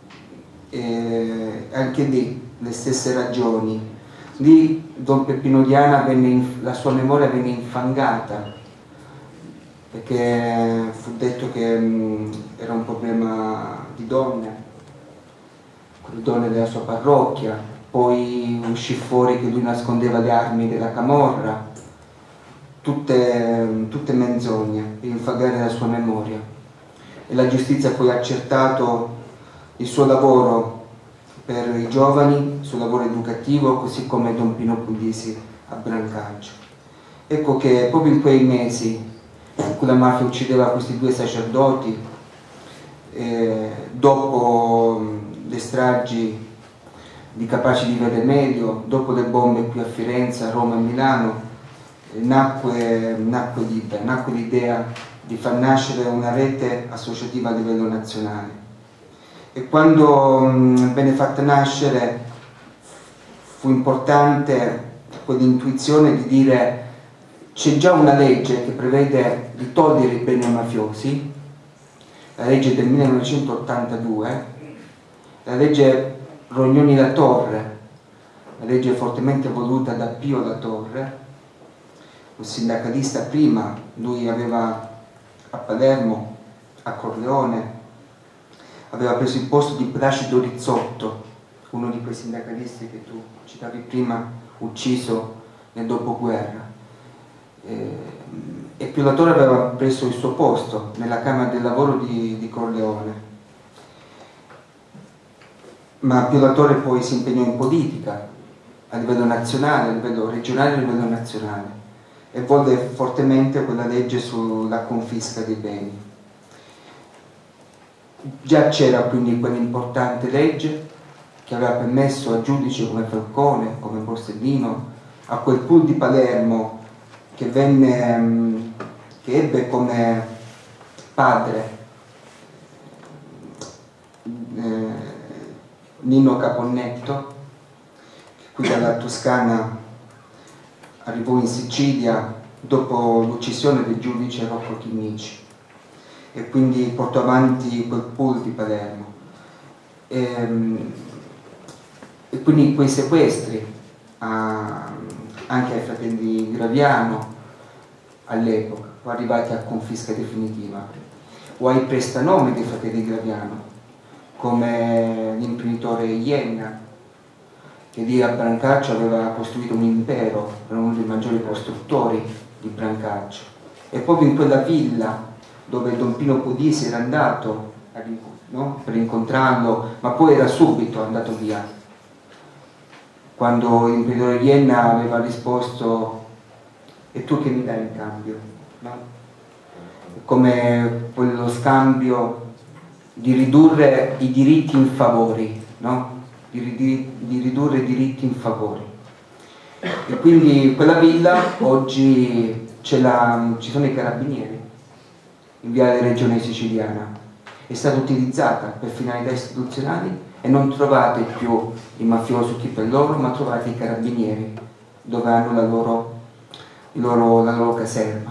anche lì le stesse ragioni. Lì Don Peppino Diana la sua memoria venne infangata, perché fu detto che era un problema di donne, con le donne della sua parrocchia. poi uscì fuori che lui nascondeva le armi della camorra, tutte menzogne per infangare la sua memoria. E la giustizia poi ha accertato il suo lavoro per i giovani, il suo lavoro educativo, così come Don Pino Puglisi a Brancaccio. Ecco che proprio in quei mesi in cui la mafia uccideva questi due sacerdoti, dopo le stragi di Capaci di Vede Medio, dopo le bombe qui a Firenze, a Roma e a Milano, nacque l'idea di far nascere una rete associativa a livello nazionale. E quando venne fatta nascere fu importante quell'intuizione di dire: c'è già una legge che prevede di togliere i beni ai mafiosi, la legge del 1982, la legge Rognoni-La Torre, la legge fortemente voluta da Pio La Torre, un sindacalista prima. Lui aveva a Palermo, a Corleone, aveva preso il posto di Placido Rizzotto, uno di quei sindacalisti che tu citavi prima, ucciso nel dopoguerra. E Pio La Torre aveva preso il suo posto nella Camera del Lavoro di Corleone. Ma Pio La Torre poi si impegnò in politica a livello nazionale, a livello regionale e a livello nazionale, e volle fortemente quella legge sulla confisca dei beni. Già c'era quindi quell'importante legge che aveva permesso a giudici come Falcone, come Borsellino, a quel pool di Palermo che ebbe come padre Nino Caponnetto, che qui dalla Toscana arrivò in Sicilia dopo l'uccisione del giudice Rocco Chinnici, e quindi portò avanti quel pool di Palermo. E quindi quei sequestri anche ai fratelli Graviano all'epoca, o arrivati a confisca definitiva, o ai prestanome dei fratelli Graviano, come l'imprenditore Ienna, che lì a Brancaccio aveva costruito un impero, era uno dei maggiori costruttori di Brancaccio. E proprio in quella villa dove Don Pino Puglisi era andato per incontrarlo, ma poi era subito andato via, quando l'imprenditore Ienna aveva risposto: e tu che mi dai in cambio? No? Come quello scambio di ridurre i diritti in favori, no? di ridurre i diritti in favori. E quindi quella villa oggi ci sono i carabinieri in Viale Regione Siciliana, è stata utilizzata per finalità istituzionali e non trovate più i mafiosi chi per loro, ma trovate i carabinieri dove hanno la loro caserma.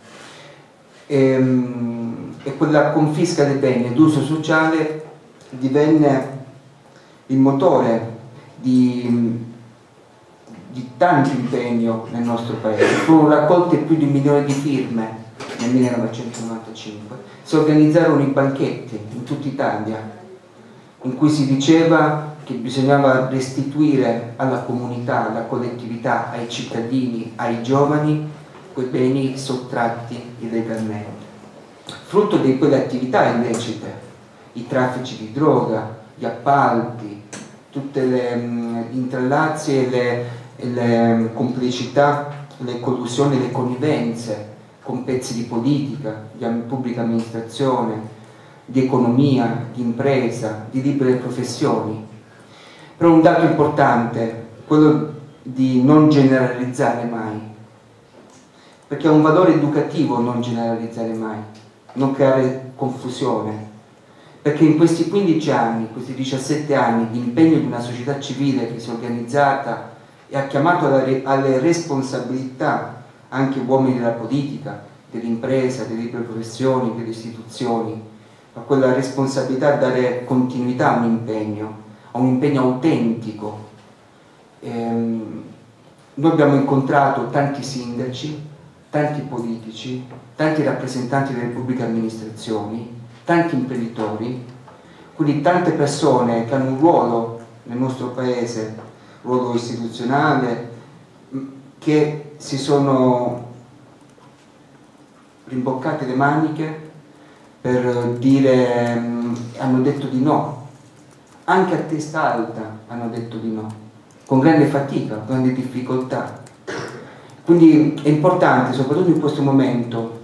E quella confisca dei beni d'uso sociale divenne il motore di tanto impegno nel nostro paese. Furono raccolte più di 1 milione di firme nel 1995, si organizzarono i banchetti in tutta Italia in cui si diceva che bisognava restituire alla comunità, alla collettività, ai cittadini, ai giovani quei beni sottratti illegalmente, frutto di quelle attività illecite, i traffici di droga, gli appalti, tutte le intrallazzi e le complicità, le collusioni, le connivenze con pezzi di politica, di pubblica amministrazione, di economia, di impresa, di libere professioni. Però un dato importante, quello di non generalizzare mai, perché è un valore educativo non generalizzare mai, non creare confusione, perché in questi 15 anni, questi 17 anni di impegno di una società civile che si è organizzata e ha chiamato alle responsabilità anche uomini della politica, dell'impresa, delle libere professioni, delle istituzioni, a quella responsabilità di dare continuità a un impegno autentico. Noi abbiamo incontrato tanti sindaci, tanti politici, tanti rappresentanti delle pubbliche amministrazioni, tanti imprenditori, quindi tante persone che hanno un ruolo nel nostro paese ruolo istituzionale, che si sono rimboccate le maniche per dire, hanno detto di no, anche a testa alta hanno detto di no, con grande fatica, con grande difficoltà. Quindi è importante, soprattutto in questo momento,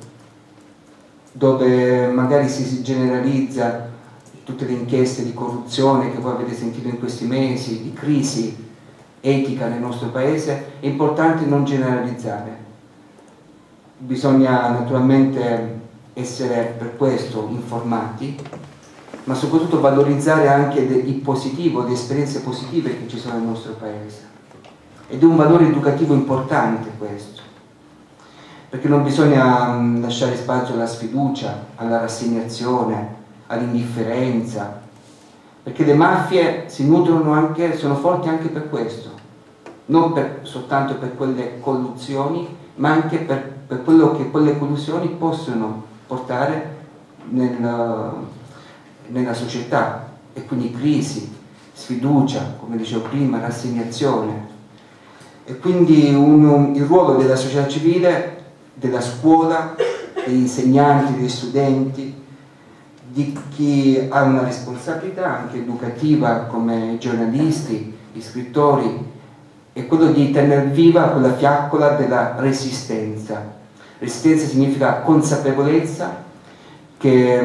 dove magari si generalizza tutte le inchieste di corruzione che voi avete sentito in questi mesi, di crisi etica nel nostro paese, è importante non generalizzare. Bisogna naturalmente essere per questo informati, ma soprattutto valorizzare anche il positivo, le esperienze positive che ci sono nel nostro paese. Ed è un valore educativo importante questo, perché non bisogna lasciare spazio alla sfiducia, alla rassegnazione, all'indifferenza, perché le mafie si nutrono anche, sono forti anche per questo, non soltanto per quelle collusioni, ma anche per quello che quelle collusioni possono portare nella società, e quindi crisi, sfiducia, come dicevo prima, rassegnazione. E quindi il ruolo della società civile, della scuola, degli insegnanti, degli studenti, di chi ha una responsabilità anche educativa come giornalisti, gli scrittori, è quello di tenere viva quella fiaccola della resistenza. Resistenza significa consapevolezza che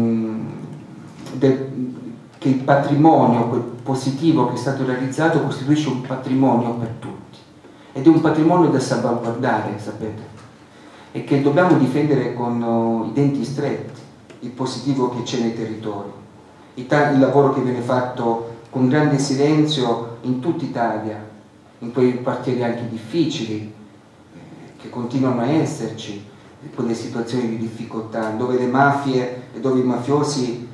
il patrimonio, quel positivo che è stato realizzato, costituisce un patrimonio per tutti, ed è un patrimonio da salvaguardare, sapete, e che dobbiamo difendere con i denti stretti, il positivo che c'è nei territori, il lavoro che viene fatto con grande silenzio in tutta Italia, in quei quartieri anche difficili, che continuano a esserci, quelle situazioni di difficoltà, dove le mafie e dove i mafiosi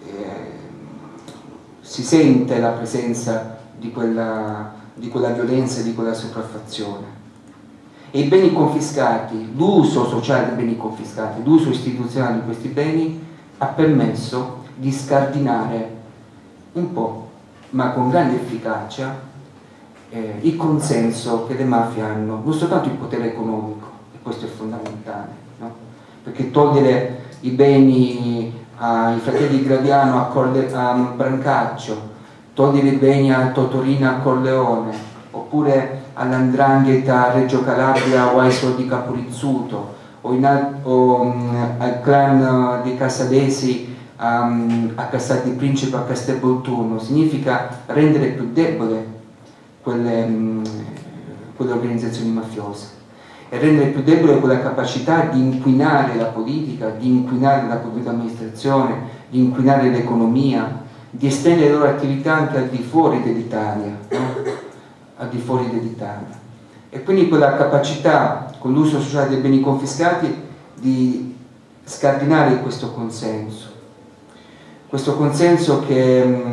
si sente la presenza di quella violenza e di quella sopraffazione. E i beni confiscati, l'uso sociale dei beni confiscati, l'uso istituzionale di questi beni ha permesso di scardinare un po', ma con grande efficacia, il consenso che le mafie hanno, non soltanto il potere economico, e questo è fondamentale, no? Perché togliere i beni ai fratelli Graviano a Brancaccio, togliere i beni a Totorina a Corleone, oppure all''ndrangheta a Reggio Calabria o ai soldi Caporizzuto, o al clan dei Casalesi a Casal di Principe a Castelvolturno, significa rendere più debole quelle organizzazioni mafiose e rendere più debole quella capacità di inquinare la politica, di inquinare la pubblica amministrazione, di inquinare l'economia, di estendere le loro attività anche al di fuori dell'Italia, no? Al di fuori dell'Italia. E quindi quella capacità, con l'uso sociale dei beni confiscati, di scardinare questo consenso che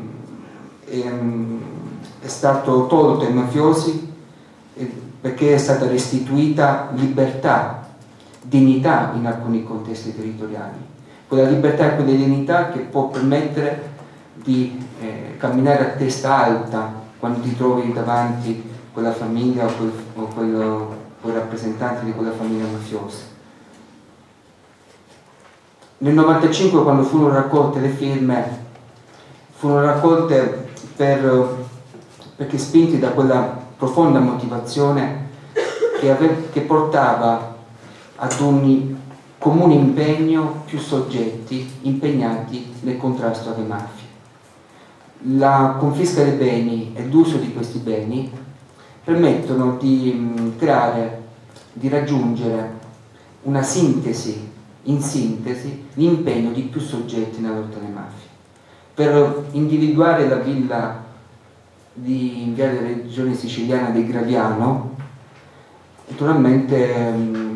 è stato tolto ai mafiosi perché è stata restituita libertà, dignità in alcuni contesti territoriali. Quella libertà e quella dignità che può permettere di camminare a testa alta quando ti trovi davanti quella famiglia o quei rappresentanti di quella famiglia mafiosa. Nel 95, quando furono raccolte le firme, furono raccolte perché spinti da quella profonda motivazione che portava ad un comune impegno più soggetti impegnati nel contrasto alle mafie. La confisca dei beni e l'uso di questi beni permettono di creare, di raggiungere una sintesi, in sintesi, l'impegno di più soggetti nella lotta alle mafie. Per individuare la villa in via della regione siciliana di Graviano, naturalmente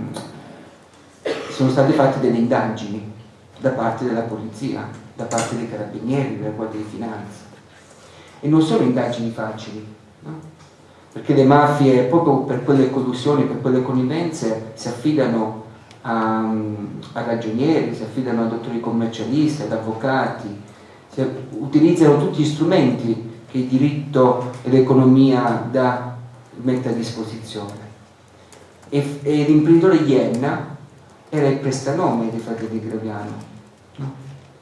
sono state fatte delle indagini da parte della polizia, da parte dei carabinieri, della Guardia di Finanza, e non sono indagini facili, no? Perché le mafie, proprio per quelle collusioni, per quelle connivenze, si affidano a ragionieri, si affidano a dottori commercialisti, ad avvocati, utilizzano tutti gli strumenti che il diritto e l'economia mette a disposizione. E l'imprenditore Ienna era il prestanome dei fratelli Graviano, no?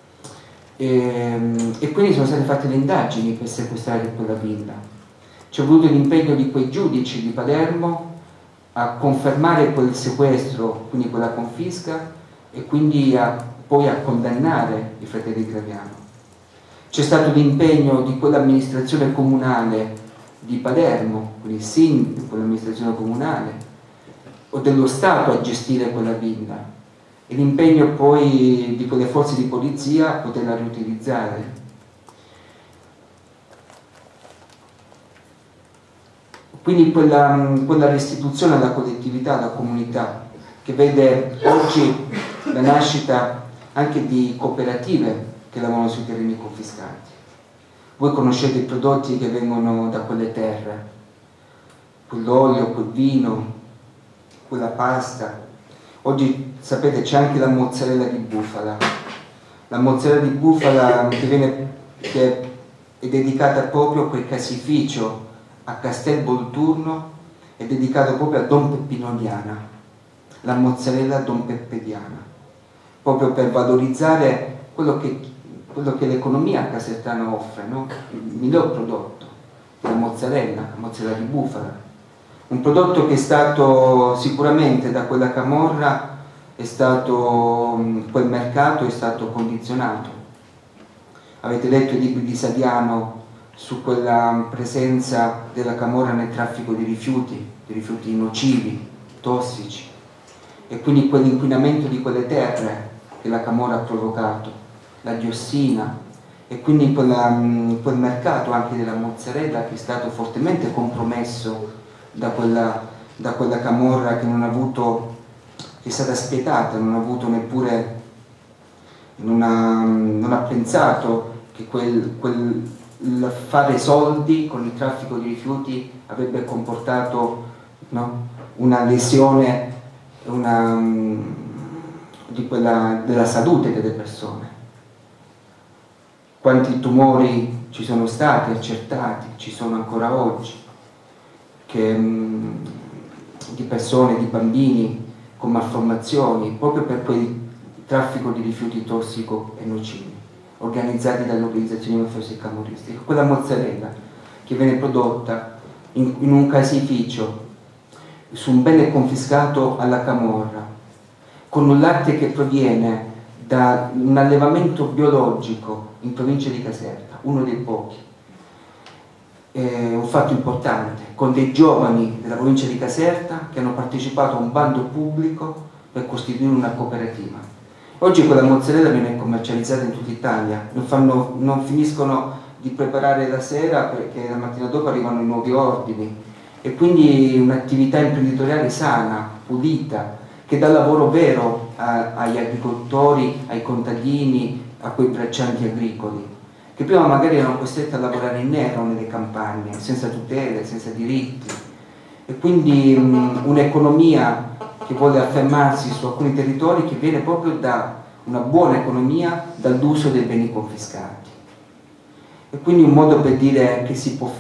E quindi sono state fatte le indagini per sequestrare quella villa. C'è voluto l'impegno di quei giudici di Palermo a confermare quel sequestro, quindi quella confisca, e quindi poi a condannare i fratelli Graviano. C'è stato l'impegno di quell'amministrazione comunale di Palermo, quindi il sindaco di quell'amministrazione comunale, o dello Stato a gestire quella villa, e l'impegno poi di quelle forze di polizia a poterla riutilizzare. Quindi quella restituzione alla collettività, alla comunità, che vede oggi la nascita anche di cooperative che lavorano sui terreni confiscati. Voi conoscete i prodotti che vengono da quelle terre, quell'olio, quel vino, quella pasta. Oggi sapete c'è anche la mozzarella di bufala. La mozzarella di bufala che è dedicata proprio a quel caseificio a Castel Volturno, è dedicato proprio a Don Peppino Diana, la mozzarella Don Peppe Diana, proprio per valorizzare quello che l'economia casertana offre, no? Il miglior prodotto, la mozzarella di bufala. Un prodotto che è stato sicuramente da quella camorra, quel mercato è stato condizionato. Avete letto i libri di Sadiano su quella presenza della camorra nel traffico di rifiuti nocivi, tossici, e quindi quell'inquinamento di quelle terre che la camorra ha provocato, la diossina, e quindi quel mercato anche della mozzarella che è stato fortemente compromesso da quella camorra che è stata spietata, non ha pensato che il fare soldi con il traffico di rifiuti avrebbe comportato, no? Una lesione della salute delle persone. Quanti tumori ci sono stati accertati, ci sono ancora oggi, di persone, di bambini con malformazioni, proprio per quel traffico di rifiuti tossico e nocivi organizzati dalle organizzazioni mafiose e camorristiche. Quella mozzarella che viene prodotta in un caseificio su un bene confiscato alla camorra, con un latte che proviene da un allevamento biologico in provincia di Caserta, uno dei pochi, è un fatto importante, con dei giovani della provincia di Caserta che hanno partecipato a un bando pubblico per costituire una cooperativa. Oggi quella mozzarella viene commercializzata in tutta Italia, non finiscono di preparare la sera perché la mattina dopo arrivano i nuovi ordini, e quindi un'attività imprenditoriale sana, pulita, che dà lavoro vero agli agricoltori, ai contadini, a quei braccianti agricoli, che prima magari erano costretti a lavorare in nero nelle campagne, senza tutele, senza diritti, e quindi un'economia che vuole affermarsi su alcuni territori, che viene proprio da una buona economia dall'uso dei beni confiscati. E quindi un modo per dire che si può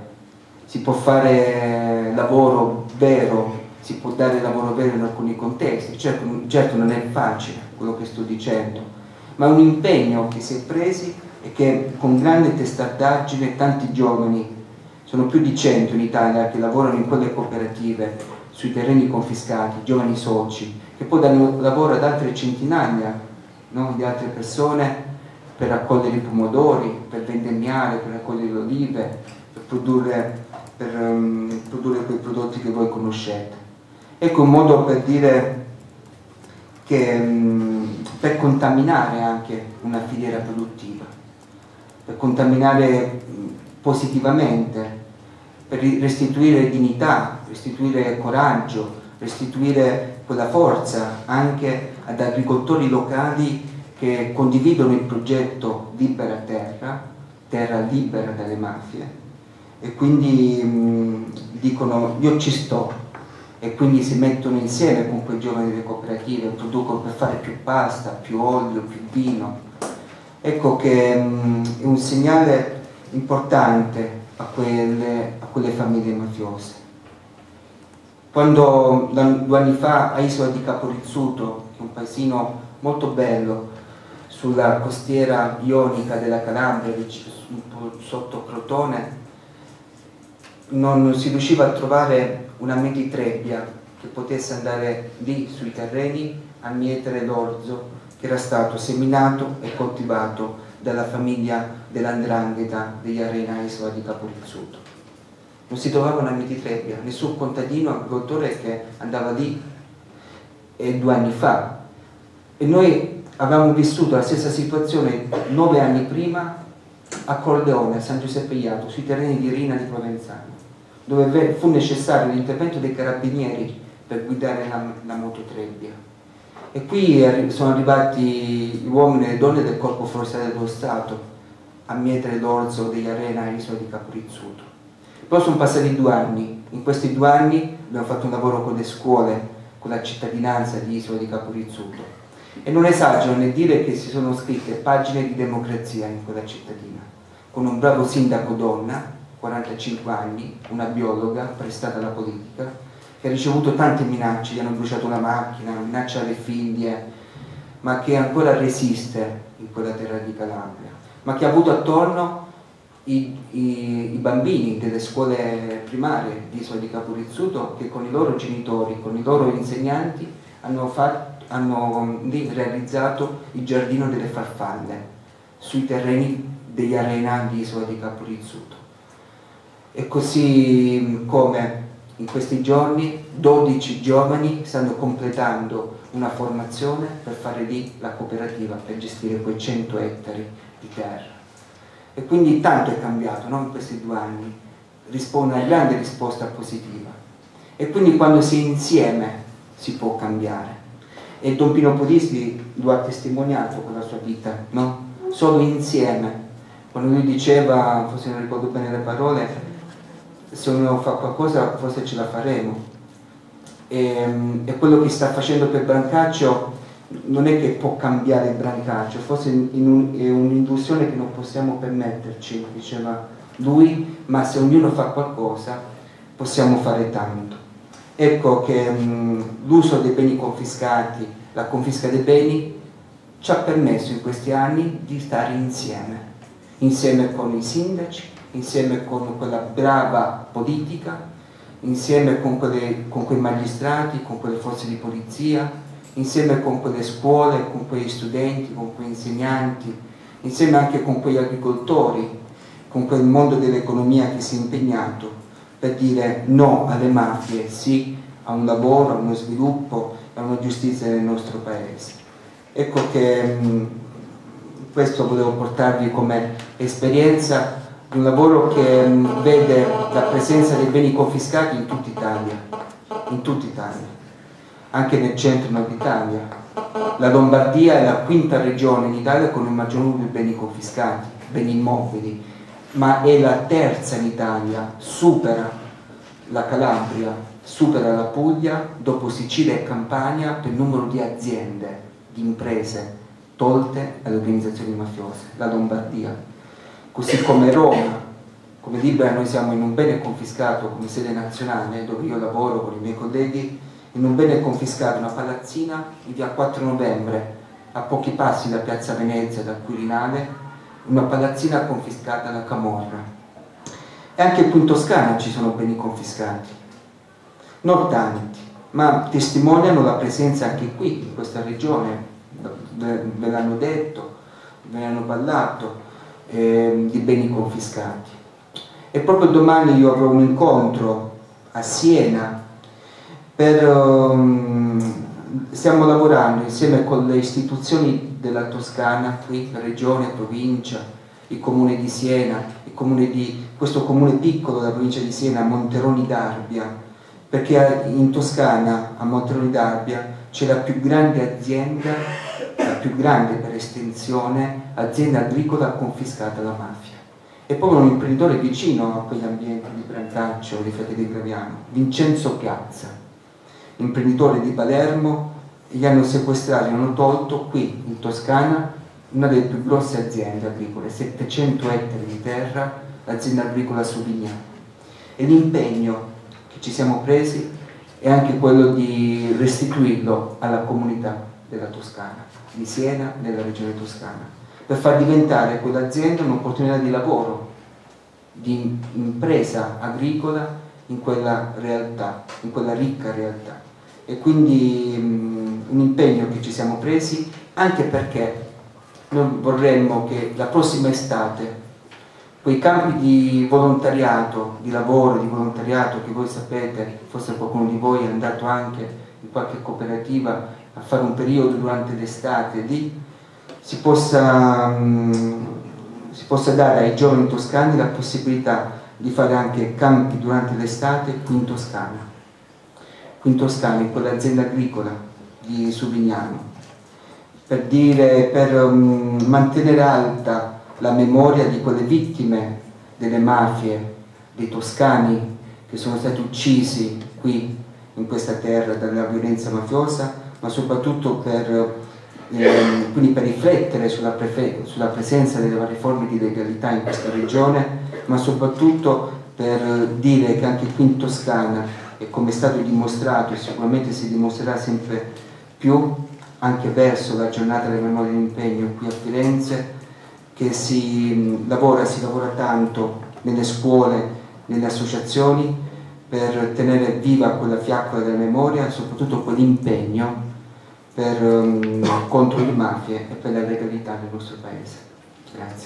fare lavoro vero, si può dare lavoro vero in alcuni contesti. Certo non è facile quello che sto dicendo, ma è un impegno che si è presi e che con grande testardaggine tanti giovani, sono più di 100 in Italia che lavorano in quelle cooperative sui terreni confiscati, giovani soci, che poi danno lavoro ad altre centinaia, no, di altre persone per raccogliere i pomodori, per vendemmiare, per raccogliere le olive, per produrre quei prodotti che voi conoscete. Ecco un modo per dire che per contaminare anche una filiera produttiva, per contaminare positivamente, per restituire dignità, restituire coraggio, restituire quella forza anche ad agricoltori locali che condividono il progetto Libera Terra, terra libera dalle mafie, e quindi dicono io ci sto, e quindi si mettono insieme con quei giovani delle cooperative, producono per fare più pasta, più olio, più vino. Ecco che è un segnale importante a quelle famiglie mafiose. Quando 2 anni fa a Isola di Capo Rizzuto, che è un paesino molto bello sulla costiera ionica della Calabria, sotto Crotone, non si riusciva a trovare una meditrebbia che potesse andare lì sui terreni a mietere l'orzo che era stato seminato e coltivato dalla famiglia dell''ndrangheta degli Arena a Isola di Capo Rizzuto. Non si trovava una meditrebbia, nessun contadino agricoltore che andava lì 2 anni fa. E noi avevamo vissuto la stessa situazione 9 anni prima a Corleone, a San Giuseppe Jato, sui terreni di Rina di Provenzano, dove fu necessario l'intervento dei carabinieri per guidare la mototrebbia. E qui sono arrivati gli uomini e le donne del Corpo Forestale dello Stato a mietere l'orzo degli Arena a Isola di Capo Rizzuto. Poi sono passati 2 anni, in questi 2 anni abbiamo fatto un lavoro con le scuole, con la cittadinanza di Isola di Capo Rizzuto, e non esagero nel dire che si sono scritte pagine di democrazia in quella cittadina, con un bravo sindaco donna, 45 anni, una biologa prestata alla politica, che ha ricevuto tante minacce, gli hanno bruciato la macchina, minaccia alle figlie, ma che ancora resiste in quella terra di Calabria, ma che ha avuto attorno i bambini delle scuole primarie di Isola di Capo Rizzuto, che con i loro genitori, con i loro insegnanti hanno realizzato il giardino delle farfalle sui terreni degli Arena di Isola di Capo Rizzuto. E così come in questi giorni 12 giovani stanno completando una formazione per fare lì la cooperativa, per gestire quei 100 ettari di terra. E quindi tanto è cambiato, no? In questi 2 anni risponde una grande risposta positiva, e quindi quando si è insieme si può cambiare, e Don Pino Puglisi lo ha testimoniato con la sua vita, no? Solo insieme, quando lui diceva, forse non ricordo bene le parole, se ognuno fa qualcosa forse ce la faremo, e quello che sta facendo per Brancaccio non è che può cambiare il Brancaccio, forse è un'illusione che non possiamo permetterci, diceva lui, ma se ognuno fa qualcosa possiamo fare tanto. Ecco che l'uso dei beni confiscati, la confisca dei beni, ci ha permesso in questi anni di stare insieme con i sindaci, insieme con quella brava politica, insieme con quei magistrati, con quelle forze di polizia, insieme con quelle scuole, con quegli studenti, con quei insegnanti, insieme anche con quegli agricoltori, con quel mondo dell'economia che si è impegnato per dire no alle mafie, sì a un lavoro, a uno sviluppo, a una giustizia nel nostro paese. Ecco che questo volevo portarvi come esperienza di un lavoro che vede la presenza dei beni confiscati in tutta Italia, anche nel centro e nord Italia. La Lombardia è la 5ª regione in Italia con il maggior numero di beni confiscati, beni immobili, ma è la 3ª in Italia, supera la Calabria, supera la Puglia, dopo Sicilia e Campania per numero di aziende, di imprese tolte alle organizzazioni mafiose, la Lombardia. Così come Roma, come Libera, noi siamo in un bene confiscato come sede nazionale, dove io lavoro con i miei colleghi, in un bene confiscato, una palazzina in via 4 novembre, a pochi passi da Piazza Venezia, dal Quirinale, una palazzina confiscata da Camorra. E anche qui in Toscana ci sono beni confiscati, non tanti, ma testimoniano la presenza anche qui, in questa regione, ve l'hanno detto, ve ne hanno parlato, di beni confiscati. E proprio domani io avrò un incontro a Siena stiamo lavorando insieme con le istituzioni della Toscana, qui, la regione, provincia, il comune di Siena, questo comune piccolo della provincia di Siena, Monteroni d'Arbia, perché in Toscana, a Monteroni d'Arbia, c'è la più grande azienda, la più grande per estensione, azienda agricola confiscata alla mafia. E poi un imprenditore vicino a quegli ambienti di Brancaccio, di Fratelli Graviano, Vincenzo Piazza, imprenditore di Palermo, gli hanno sequestrato, gli hanno tolto qui in Toscana una delle più grosse aziende agricole, 700 ettari di terra l'azienda agricola Subignano. E l'impegno che ci siamo presi è anche quello di restituirlo alla comunità della Toscana, di Siena e della regione toscana, per far diventare quell'azienda un'opportunità di lavoro, di impresa agricola in quella realtà, in quella ricca realtà. E quindi un impegno che ci siamo presi, anche perché noi vorremmo che la prossima estate quei campi di volontariato, di lavoro, di volontariato che voi sapete, forse qualcuno di voi è andato anche in qualche cooperativa a fare un periodo durante l'estate lì, si possa dare ai giovani toscani la possibilità di fare anche campi durante l'estate qui in Toscana, in quell'azienda agricola di Subignano, per mantenere alta la memoria di quelle vittime delle mafie, dei toscani che sono stati uccisi qui in questa terra dalla violenza mafiosa, ma soprattutto quindi per riflettere sulla presenza delle varie forme di legalità in questa regione, ma soprattutto per dire che anche qui in Toscana, e come è stato dimostrato e sicuramente si dimostrerà sempre più anche verso la giornata della memoria dell'impegno qui a Firenze, che si lavora tanto nelle scuole, nelle associazioni, per tenere viva quella fiaccola della memoria e soprattutto quell'impegno contro le mafie e per la legalità nel nostro paese. Grazie.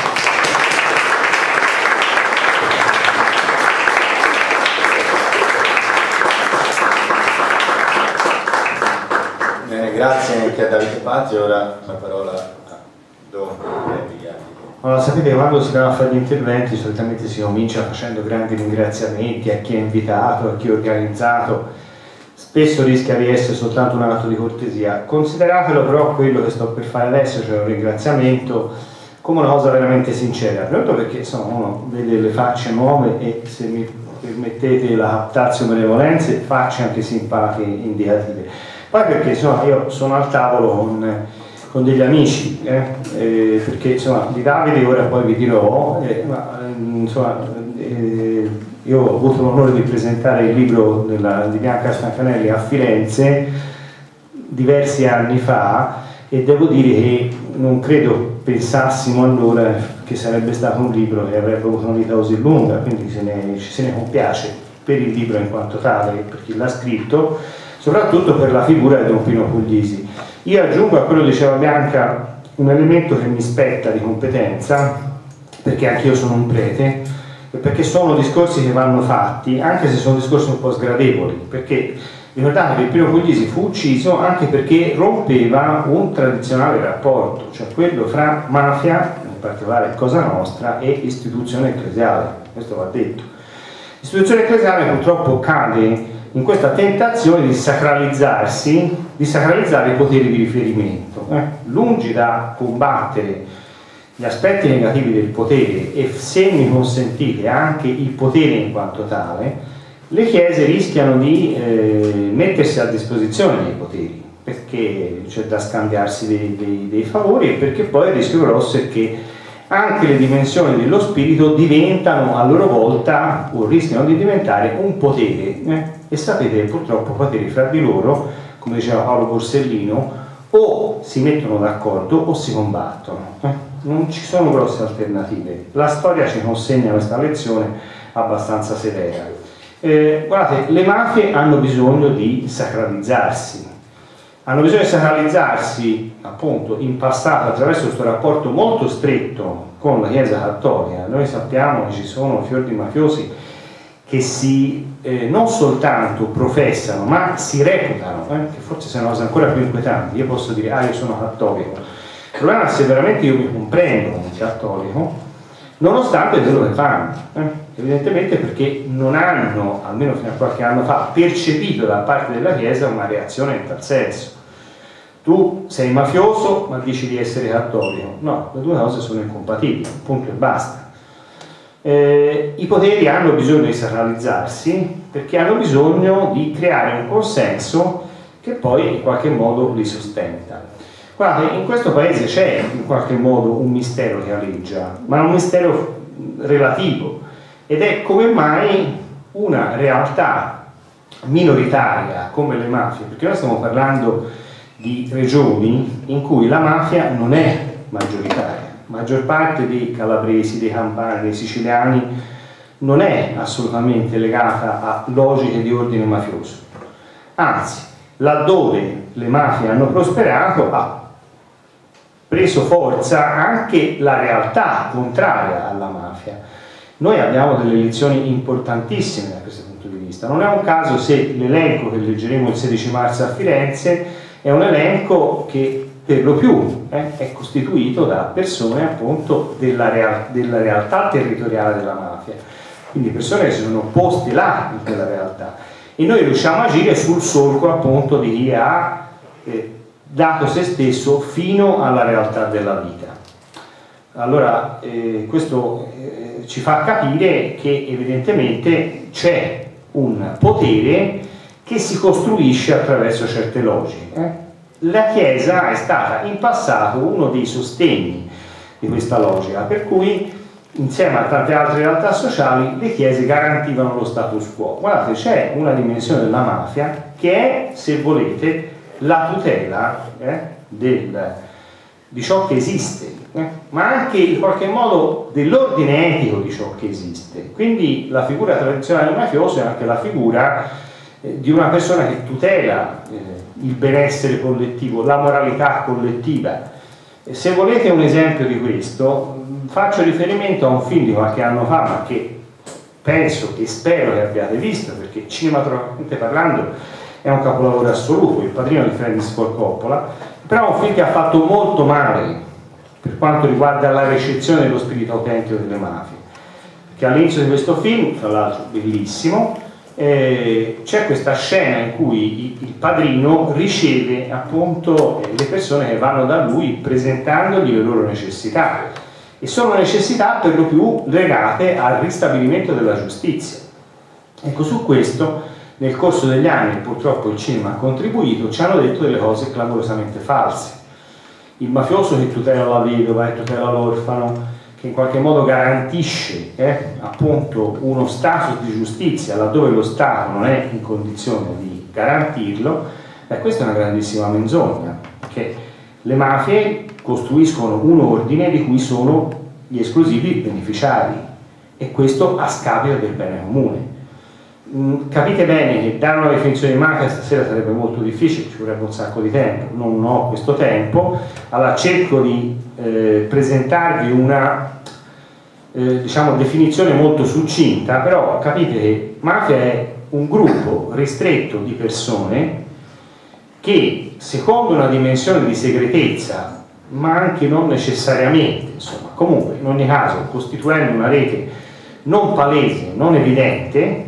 Bene, grazie anche a Davide Pazzi. Ora la parola a Don Vigatti. Allora, sapete, quando si va a fare gli interventi solitamente si comincia facendo grandi ringraziamenti a chi è invitato, a chi è organizzato. Spesso rischia di essere soltanto un atto di cortesia. Consideratelo però quello che sto per fare adesso, cioè un ringraziamento, come una cosa veramente sincera, proprio perché insomma uno vede le facce nuove e, se mi permettete la captatio benevolenze, facce anche simpatiche indicative. Poi perché insomma io sono al tavolo con degli amici, perché insomma di Davide ora poi vi dirò, io ho avuto l'onore di presentare il libro di Bianca Stancanelli a Firenze diversi anni fa, e devo dire che non credo pensassimo allora che sarebbe stato un libro che avrebbe avuto una vita così lunga, quindi se ne compiace per il libro in quanto tale, per chi l'ha scritto, soprattutto per la figura di Don Pino Puglisi. Io aggiungo a quello che diceva Bianca un elemento che mi spetta di competenza, perché anche io sono un prete, e perché sono discorsi che vanno fatti, anche se sono discorsi un po' sgradevoli, perché ricordate che Pino Puglisi fu ucciso anche perché rompeva un tradizionale rapporto, cioè quello fra mafia, in particolare Cosa Nostra, e istituzione ecclesiale. Questo va detto. L'istituzione ecclesiale purtroppo cade in questa tentazione di sacralizzare i poteri di riferimento. Lungi da combattere gli aspetti negativi del potere, e se mi consentite anche il potere in quanto tale, le chiese rischiano di mettersi a disposizione dei poteri, perché c'è da scambiarsi dei favori, e perché poi il rischio grosso è che anche le dimensioni dello spirito diventano a loro volta, o rischiano di diventare, un potere. E sapete, purtroppo poteri fra di loro, come diceva Paolo Borsellino, o si mettono d'accordo o si combattono. Non ci sono grosse alternative. La storia ci consegna questa lezione abbastanza severa. Guardate, le mafie hanno bisogno di sacralizzarsi. Hanno bisogno di sacralizzarsi, appunto, in passato attraverso questo rapporto molto stretto con la Chiesa Cattolica. Noi sappiamo che ci sono fior di mafiosi che non soltanto professano, ma si reputano, che forse è una cosa ancora più inquietante. Io posso dire, io sono cattolico. Il problema è se veramente io mi comprendo come cattolico, nonostante quello che fanno. Evidentemente perché non hanno, almeno fino a qualche anno fa, percepito da parte della Chiesa una reazione in tal senso. Tu sei mafioso ma dici di essere cattolico. No, le due cose sono incompatibili, punto e basta. I poteri hanno bisogno di sacralizzarsi perché hanno bisogno di creare un consenso che poi in qualche modo li sostenta. Guardate, in questo paese c'è in qualche modo un mistero che aleggia, ma un mistero relativo, ed è come mai una realtà minoritaria come le mafie, perché noi stiamo parlando di regioni in cui la mafia non è maggioritaria. La maggior parte dei calabresi, dei campani, dei siciliani non è assolutamente legata a logiche di ordine mafioso, anzi, laddove le mafie hanno prosperato ha preso forza anche la realtà contraria alla mafia. Noi abbiamo delle lezioni importantissime da questo punto di vista. Non è un caso se l'elenco che leggeremo il 16 marzo a Firenze è un elenco che per lo più è costituito da persone appunto della realtà territoriale della mafia, quindi persone che si sono poste là in quella realtà, e noi riusciamo a agire sul solco appunto di chi ha dato se stesso fino alla realtà della vita. Allora questo ci fa capire che evidentemente c'è un potere che si costruisce attraverso certe logiche. La Chiesa è stata in passato uno dei sostegni di questa logica, per cui insieme a tante altre realtà sociali le chiese garantivano lo status quo. Guardate, c'è una dimensione della mafia che è, se volete, la tutela di ciò che esiste, ma anche in qualche modo dell'ordine etico di ciò che esiste. Quindi la figura tradizionale del mafioso è anche la figura di una persona che tutela il benessere collettivo, la moralità collettiva. Se volete un esempio di questo, faccio riferimento a un film di qualche anno fa, ma che penso e spero che abbiate visto, perché cinematograficamente parlando è un capolavoro assoluto, Il Padrino di Francis Ford Coppola, però è un film che ha fatto molto male per quanto riguarda la ricezione dello spirito autentico delle mafie, perché all'inizio di questo film, tra l'altro bellissimo, c'è questa scena in cui il padrino riceve appunto le persone che vanno da lui presentandogli le loro necessità, e sono necessità per lo più legate al ristabilimento della giustizia. Ecco, su questo nel corso degli anni purtroppo il cinema ha contribuito, ci hanno detto delle cose clamorosamente false. Il mafioso che tutela la vedova e tutela l'orfano, che in qualche modo garantisce appunto uno status di giustizia laddove lo Stato non è in condizione di garantirlo, questa è una grandissima menzogna, perché le mafie costruiscono un ordine di cui sono gli esclusivi beneficiari, e questo a scapito del bene comune. Capite bene che dare una definizione di mafia stasera sarebbe molto difficile, ci vorrebbe un sacco di tempo, non ho questo tempo, allora cerco di presentarvi una diciamo definizione molto succinta, però capite che mafia è un gruppo ristretto di persone che secondo una dimensione di segretezza, ma anche non necessariamente, insomma, comunque in ogni caso costituendo una rete non palese, non evidente,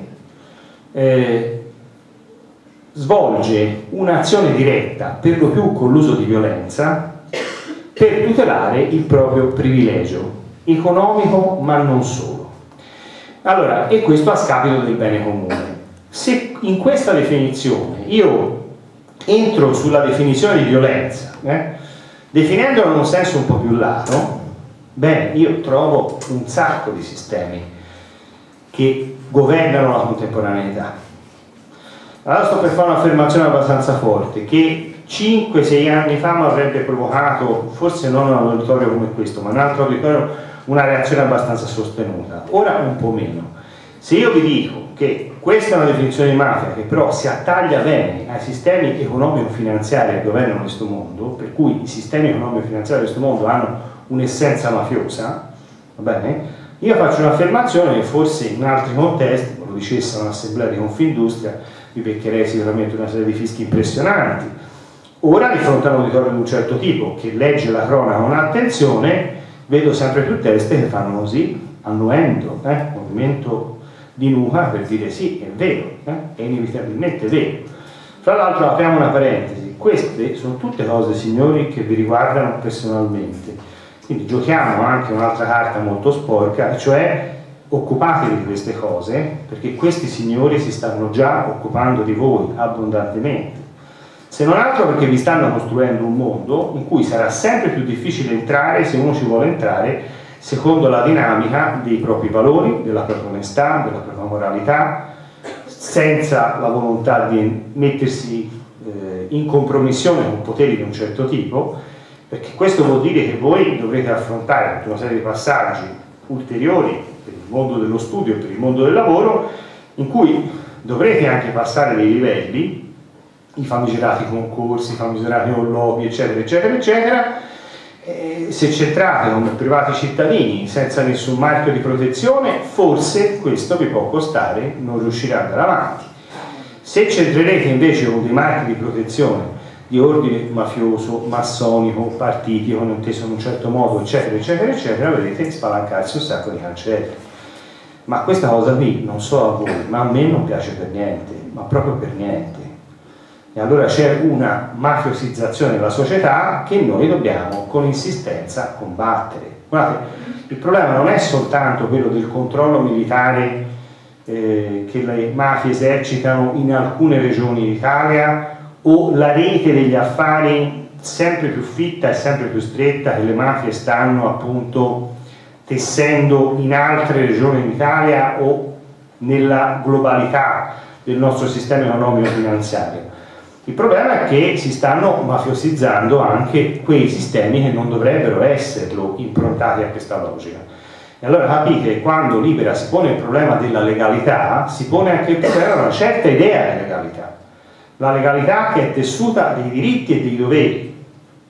svolge un'azione diretta, per lo più con l'uso di violenza, per tutelare il proprio privilegio economico, ma non solo. Allora, e questo a scapito del bene comune. Se in questa definizione io entro sulla definizione di violenza, definendola in un senso un po' più lato, bene, io trovo un sacco di sistemi che governano la contemporaneità. Allora sto per fare un'affermazione abbastanza forte, che 5-6 anni fa mi avrebbe provocato, forse non un auditorio come questo, ma un altro auditorio, una reazione abbastanza sostenuta. Ora un po' meno. Se io vi dico che questa è una definizione di mafia che però si attaglia bene ai sistemi economico-finanziari che governano questo mondo, per cui i sistemi economico-finanziari di questo mondo hanno un'essenza mafiosa, va bene? Io faccio un'affermazione che forse in altri contesti, me lo dicesse un'assemblea di Confindustria, vi beccherei sicuramente una serie di fischi impressionanti. Ora, di fronte a un auditorio di un certo tipo, che legge la cronaca con attenzione, vedo sempre più teste che fanno così, annuendo, movimento di nuca per dire sì, è vero, è inevitabilmente vero. Fra l'altro apriamo una parentesi, queste sono tutte cose, signori, che vi riguardano personalmente, quindi giochiamo anche un'altra carta molto sporca, cioè occupatevi di queste cose, perché questi signori si stanno già occupando di voi abbondantemente, se non altro perché vi stanno costruendo un mondo in cui sarà sempre più difficile entrare, se uno ci vuole entrare, secondo la dinamica dei propri valori, della propria onestà, della propria moralità, senza la volontà di mettersi in compromissione con poteri di un certo tipo, perché questo vuol dire che voi dovrete affrontare tutta una serie di passaggi ulteriori per il mondo dello studio e per il mondo del lavoro, in cui dovrete anche passare dei livelli, i famigerati concorsi, i famigerati colloqui, eccetera, eccetera, eccetera. Se c'entrate come privati cittadini senza nessun marchio di protezione, forse questo vi può costare, non riuscirete ad andare avanti. Se c'entrerete invece con dei marchi di protezione di ordine mafioso, massonico, partitico, inteso in un certo modo, eccetera, eccetera, eccetera, vedete spalancarsi un sacco di cancelli. Ma questa cosa qui, non so a voi, ma a me non piace per niente, ma proprio per niente. E allora c'è una mafiosizzazione della società che noi dobbiamo con insistenza combattere. Guardate, il problema non è soltanto quello del controllo militare che le mafie esercitano in alcune regioni d'Italia, o la rete degli affari sempre più fitta e sempre più stretta che le mafie stanno appunto tessendo in altre regioni d'Italia o nella globalità del nostro sistema economico e finanziario. Il problema è che si stanno mafiosizzando anche quei sistemi che non dovrebbero esserlo, improntati a questa logica. E allora capite, quando Libera si pone il problema della legalità, si pone anche il problema di una certa idea di legalità. La legalità che è tessuta dei diritti e dei doveri,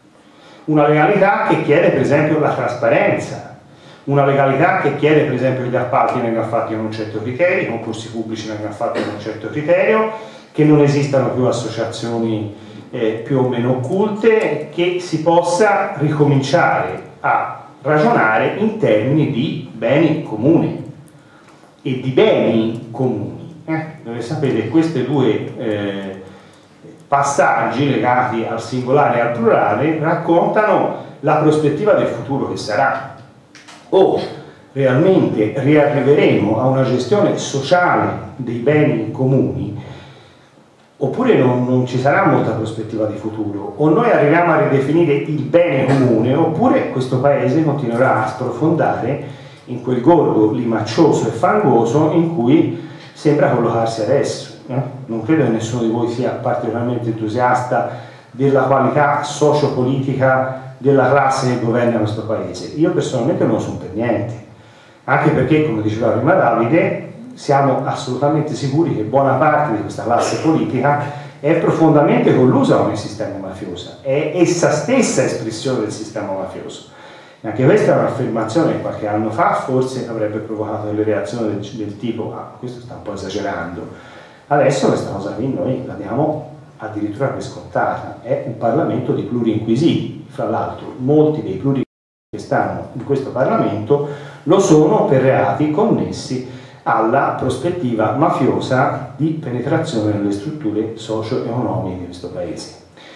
una legalità che chiede per esempio la trasparenza, una legalità che chiede per esempio che gli appalti vengano fatti con un certo criterio, i concorsi pubblici vengano fatti con un certo criterio, che non esistano più associazioni più o meno occulte, che si possa ricominciare a ragionare in termini di beni comuni e di beni comuni. Dove sapete, queste due passaggi legati al singolare e al plurale raccontano la prospettiva del futuro che sarà. O realmente riarriveremo a una gestione sociale dei beni comuni, oppure non ci sarà molta prospettiva di futuro. O noi arriviamo a ridefinire il bene comune, oppure questo paese continuerà a sprofondare in quel gorgo limaccioso e fangoso in cui sembra collocarsi adesso. Non credo che nessuno di voi sia particolarmente entusiasta della qualità sociopolitica della classe che governa questo paese. Io personalmente non lo sono per niente, anche perché, come diceva prima Davide, siamo assolutamente sicuri che buona parte di questa classe politica è profondamente collusa con il sistema mafioso, è essa stessa espressione del sistema mafioso. E anche questa è un'affermazione che qualche anno fa forse avrebbe provocato delle reazioni del tipo questo sta un po' esagerando. Adesso questa cosa qui noi la diamo addirittura per scontata. È un Parlamento di pluriinquisiti, fra l'altro molti dei pluri che stanno in questo Parlamento lo sono per reati connessi alla prospettiva mafiosa di penetrazione nelle strutture socio-economiche di questo paese.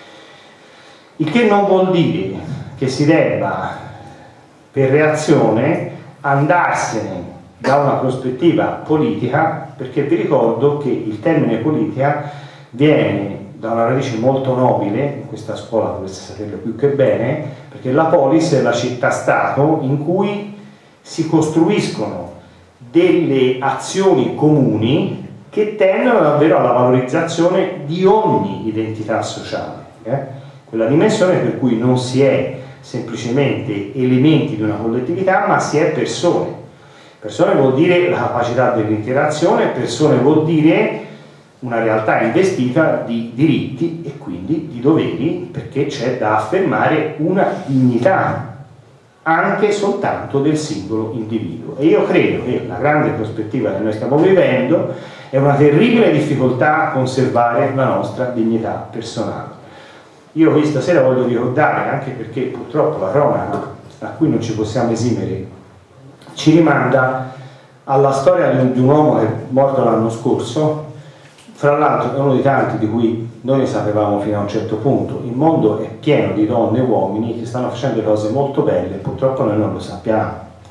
Il che non vuol dire che si debba, per reazione, andarsene da una prospettiva politica, perché vi ricordo che il termine politica viene da una radice molto nobile, in questa scuola dovreste saperlo più che bene, perché la polis è la città-stato in cui si costruiscono delle azioni comuni che tendono davvero alla valorizzazione di ogni identità sociale, quella dimensione per cui non si è semplicemente elementi di una collettività, ma si è persone. Persone vuol dire la capacità dell'interazione, persone vuol dire una realtà investita di diritti e quindi di doveri, perché c'è da affermare una dignità anche soltanto del singolo individuo. E io credo che la grande prospettiva che noi stiamo vivendo è una terribile difficoltà a conservare la nostra dignità personale. Io qui stasera voglio ricordare, anche perché purtroppo la cronaca, a cui non ci possiamo esimere, ci rimanda alla storia di un uomo che è morto l'anno scorso. Fra l'altro è uno dei tanti di cui noi ne sapevamo fino a un certo punto. Il mondo è pieno di donne e uomini che stanno facendo cose molto belle, purtroppo noi non lo sappiamo.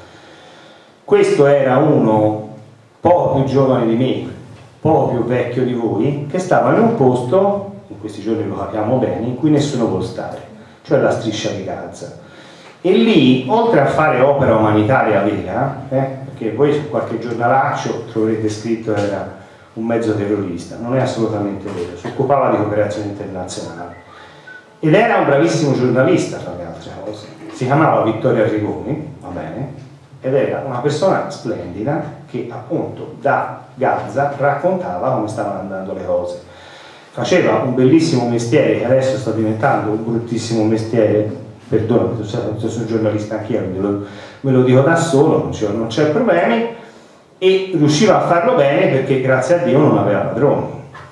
Questo era uno poco più giovane di me, poco più vecchio di voi, che stava in un posto, in questi giorni lo capiamo bene, in cui nessuno vuole stare, cioè la Striscia di Gaza. E lì, oltre a fare opera umanitaria vera, perché voi su qualche giornalaccio troverete scritto che era un mezzo terrorista, non è assolutamente vero, si occupava di cooperazione internazionale ed era un bravissimo giornalista, tra le altre cose. Si chiamava Vittorio Arrigoni, va bene, ed era una persona splendida che appunto da Gaza raccontava come stavano andando le cose. Faceva un bellissimo mestiere che adesso sta diventando un bruttissimo mestiere, perdonami, sono giornalista anch'io, me lo dico da solo, non c'è problemi, e riusciva a farlo bene perché grazie a Dio non aveva padroni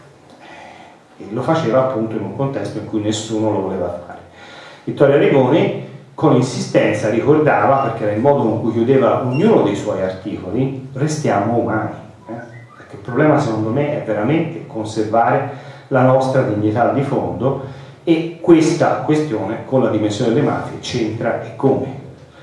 e lo faceva appunto in un contesto in cui nessuno lo voleva fare. Vittorio Arrigoni con insistenza ricordava, perché era il modo con cui chiudeva ognuno dei suoi articoli, restiamo umani, perché il problema secondo me è veramente conservare la nostra dignità di fondo, e questa questione con la dimensione delle mafie c'entra e come.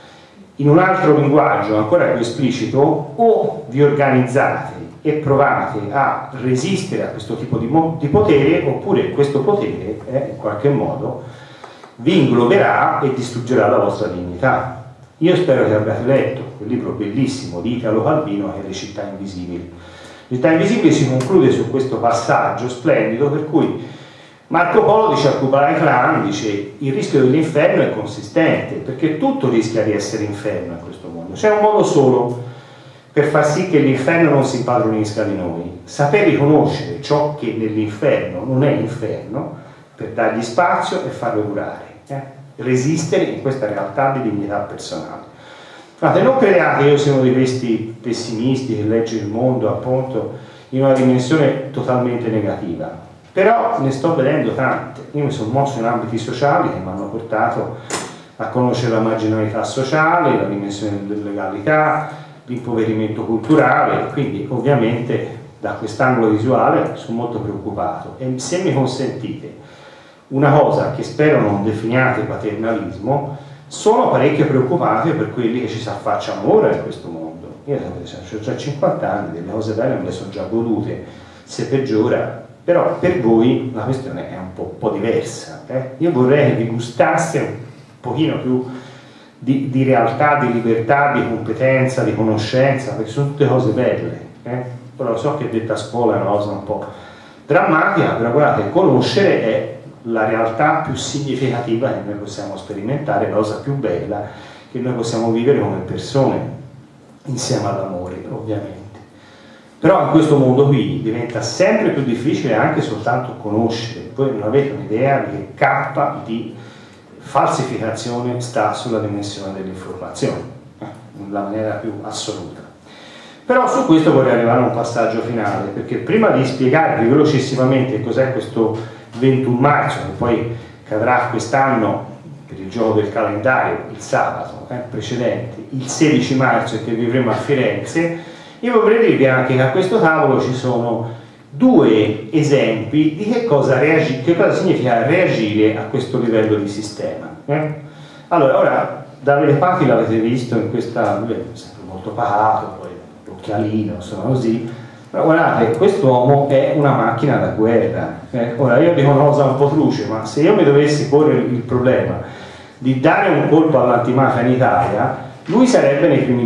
In un altro linguaggio ancora più esplicito, o vi organizzate e provate a resistere a questo tipo di potere, oppure questo potere in qualche modo vi ingloberà e distruggerà la vostra dignità. Io spero che abbiate letto quel libro bellissimo di Italo Calvino che è Le città invisibili. Le città invisibili si conclude su questo passaggio splendido per cui Marco Polo dice a Kublai Khan, dice il rischio dell'inferno è consistente, perché tutto rischia di essere inferno in questo mondo. C'è un modo solo per far sì che l'inferno non si impadronisca di noi: saper riconoscere ciò che nell'inferno non è inferno, per dargli spazio e farlo durare, resistere in questa realtà di dignità personale. Guardate, non crediate che io sia uno di questi pessimisti che legge il mondo appunto in una dimensione totalmente negativa. Però ne sto vedendo tante. Io mi sono mosso in ambiti sociali che mi hanno portato a conoscere la marginalità sociale, la dimensione dell'illegalità, l'impoverimento culturale, quindi ovviamente da quest'angolo visuale sono molto preoccupato. E se mi consentite una cosa che spero non definiate paternalismo, sono parecchio preoccupato per quelli che ci si affacciano ora in questo mondo. Io ho già 50 anni, delle cose belle me le sono già godute, se peggiora. Però per voi la questione è un po' diversa. Io vorrei che vi gustaste un pochino più di realtà, di libertà, di competenza, di conoscenza, perché sono tutte cose belle. Però so che detta a scuola è una cosa un po' drammatica, però guardate, conoscere è la realtà più significativa che noi possiamo sperimentare, la cosa più bella che noi possiamo vivere come persone, insieme all'amore, ovviamente. Però in questo mondo qui diventa sempre più difficile anche soltanto conoscere. Voi non avete un'idea di che cappa di falsificazione sta sulla dimensione dell'informazione, nella maniera più assoluta. Però su questo vorrei arrivare a un passaggio finale, perché prima di spiegarvi velocissimamente cos'è questo 21 marzo, che poi cadrà quest'anno per il gioco del calendario, il sabato precedente, il 16 marzo, e che vivremo a Firenze, io vorrei dirvi anche che a questo tavolo ci sono due esempi di che cosa significa reagire a questo livello di sistema. Allora, ora Davide Patti l'avete visto in questa, lui è sempre molto pacato, poi l'occhialino, insomma così, però guardate, quest'uomo è una macchina da guerra. Ora io dico una cosa un po' truce, ma se io mi dovessi porre il problema di dare un colpo all'antimafia in Italia, lui sarebbe nei primi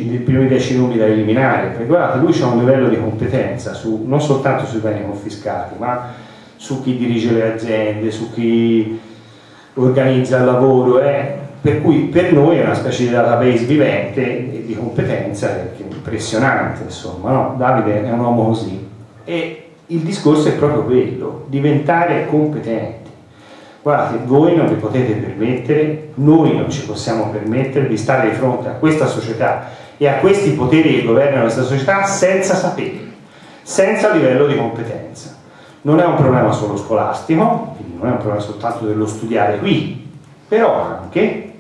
10 nomi da eliminare, perché guardate, lui ha un livello di competenza non soltanto sui beni confiscati, ma su chi dirige le aziende, su chi organizza il lavoro, per cui per noi è una specie di database vivente di competenza che è impressionante, insomma, no? Davide è un uomo così, e il discorso è proprio quello, diventare competenti. Guardate, voi non vi potete permettere, noi non ci possiamo permettere di stare di fronte a questa società e a questi poteri che governano questa società senza sapere, senza livello di competenza. Non è un problema solo scolastico, quindi non è un problema soltanto dello studiare qui, però anche,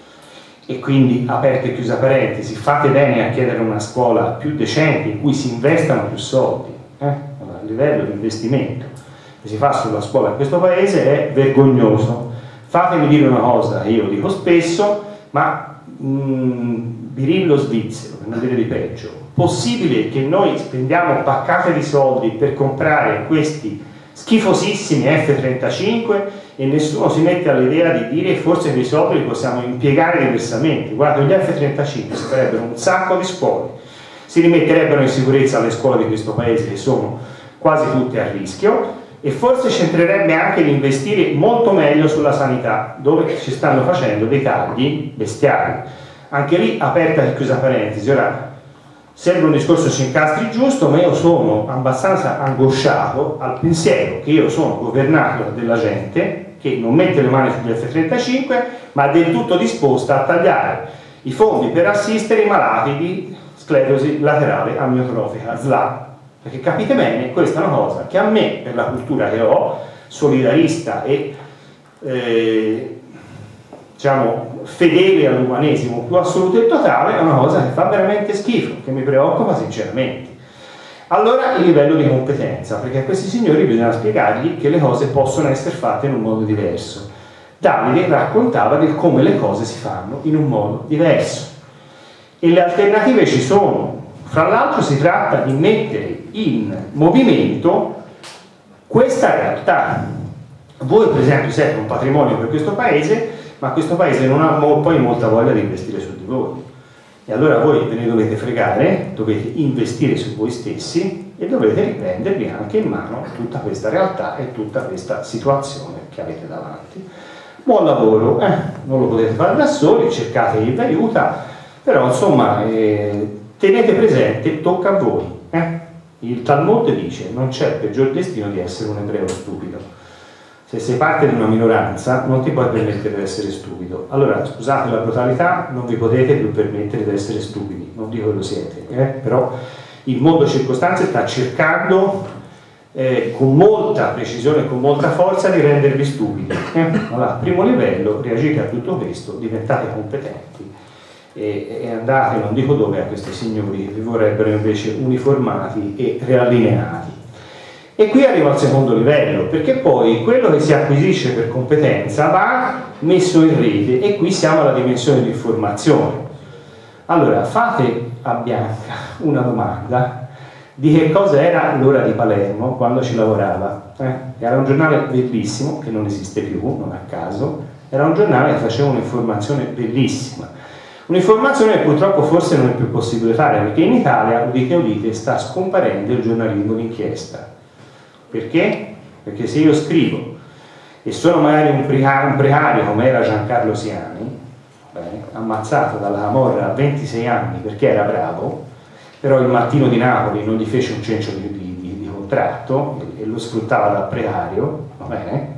e quindi aperta e chiusa parentesi, fate bene a chiedere una scuola più decente in cui si investano più soldi, allora, il livello di investimento che si fa sulla scuola in questo paese è vergognoso. Fatemi dire una cosa che io dico spesso, ma birillo svizzero, per non dire di peggio, possibile che noi spendiamo paccate di soldi per comprare questi schifosissimi F-35 e nessuno si mette all'idea di dire forse quei soldi li possiamo impiegare diversamente. Guarda, gli F-35 si farebbero un sacco di scuole, si rimetterebbero in sicurezza le scuole di questo paese che sono quasi tutte a rischio, e forse c'entrerebbe anche l'investire molto meglio sulla sanità, dove ci stanno facendo dei tagli bestiali. Anche lì, aperta e chiusa parentesi, ora sembra un discorso ci incastri giusto, ma io sono abbastanza angosciato al pensiero che io sono governato della gente che non mette le mani sugli F-35, ma è del tutto disposta a tagliare i fondi per assistere i malati di sclerosi laterale amiotrofica, SLA. Perché capite bene, questa è una cosa che a me, per la cultura che ho, solidarista e diciamo fedele all'umanesimo più assoluto e totale, è una cosa che fa veramente schifo, che mi preoccupa sinceramente. Allora il livello di competenza, perché a questi signori bisogna spiegargli che le cose possono essere fatte in un modo diverso. Davide raccontava di come le cose si fanno in un modo diverso e le alternative ci sono. Fra l'altro si tratta di mettere in movimento questa realtà. Voi per esempio siete un patrimonio per questo paese, ma questo paese non ha poi molta voglia di investire su di voi. E allora voi ve ne dovete fregare, dovete investire su voi stessi e dovete riprendervi anche in mano tutta questa realtà e tutta questa situazione che avete davanti. Buon lavoro, non lo potete fare da soli, cercate chi vi aiuta, però insomma tenete presente, tocca a voi. Il Talmud dice non c'è peggior destino di essere un ebreo stupido. Se sei parte di una minoranza non ti puoi permettere di essere stupido. Allora scusate la brutalità, non vi potete più permettere di essere stupidi, non dico che lo siete, però il mondo circostante sta cercando con molta precisione e con molta forza di rendervi stupidi. Allora, primo livello, reagite a tutto questo, diventate competenti e andate, non dico dove, a questi signori che vi vorrebbero invece uniformati e riallineati. E qui arrivo al secondo livello, perché poi quello che si acquisisce per competenza va messo in rete, e qui siamo alla dimensione di informazione. Allora fate a Bianca una domanda di che cosa era l'Ora di Palermo quando ci lavorava. Era un giornale bellissimo che non esiste più, non a caso, era un giornale che faceva un'informazione bellissima. Un'informazione che purtroppo forse non è più possibile fare, perché in Italia, udite udite, sta scomparendo il giornalismo d'inchiesta. Perché? Perché se io scrivo e sono magari un precario come era Giancarlo Siani, ammazzato dalla camorra a 26 anni perché era bravo, però il Mattino di Napoli non gli fece un cencio di contratto e lo sfruttava da precario, va bene?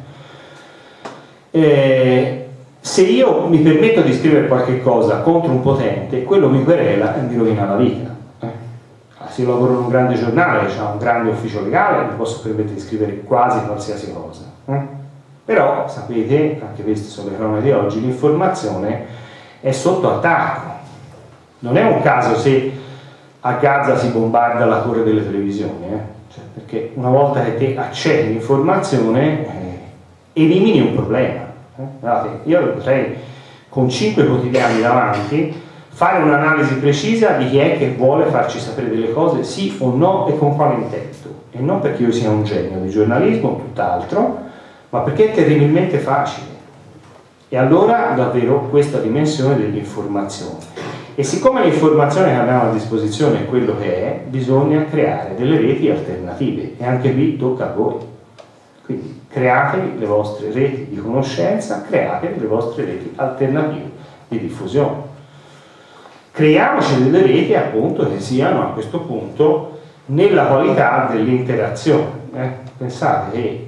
Se io mi permetto di scrivere qualche cosa contro un potente, quello mi querela e mi rovina la vita. Se io lavoro in un grande giornale, c'è un grande ufficio legale, mi posso permettere di scrivere quasi qualsiasi cosa. Però, sapete, anche queste sono le cronache di oggi, l'informazione è sotto attacco. Non è un caso se a Gaza si bombarda la torre delle televisioni, perché una volta che te accedi l'informazione elimini un problema. Guardate, io potrei con 5 quotidiani davanti fare un'analisi precisa di chi è che vuole farci sapere delle cose, sì o no, e con quale intento. E non perché io sia un genio di giornalismo o tutt'altro, ma perché è terribilmente facile. E allora davvero questa dimensione dell'informazione. E siccome l'informazione che abbiamo a disposizione è quello che è, bisogna creare delle reti alternative, e anche qui tocca a voi. Quindi createvi le vostre reti di conoscenza, createvi le vostre reti alternative di diffusione. Creiamoci delle reti appunto che siano a questo punto nella qualità dell'interazione. Pensate che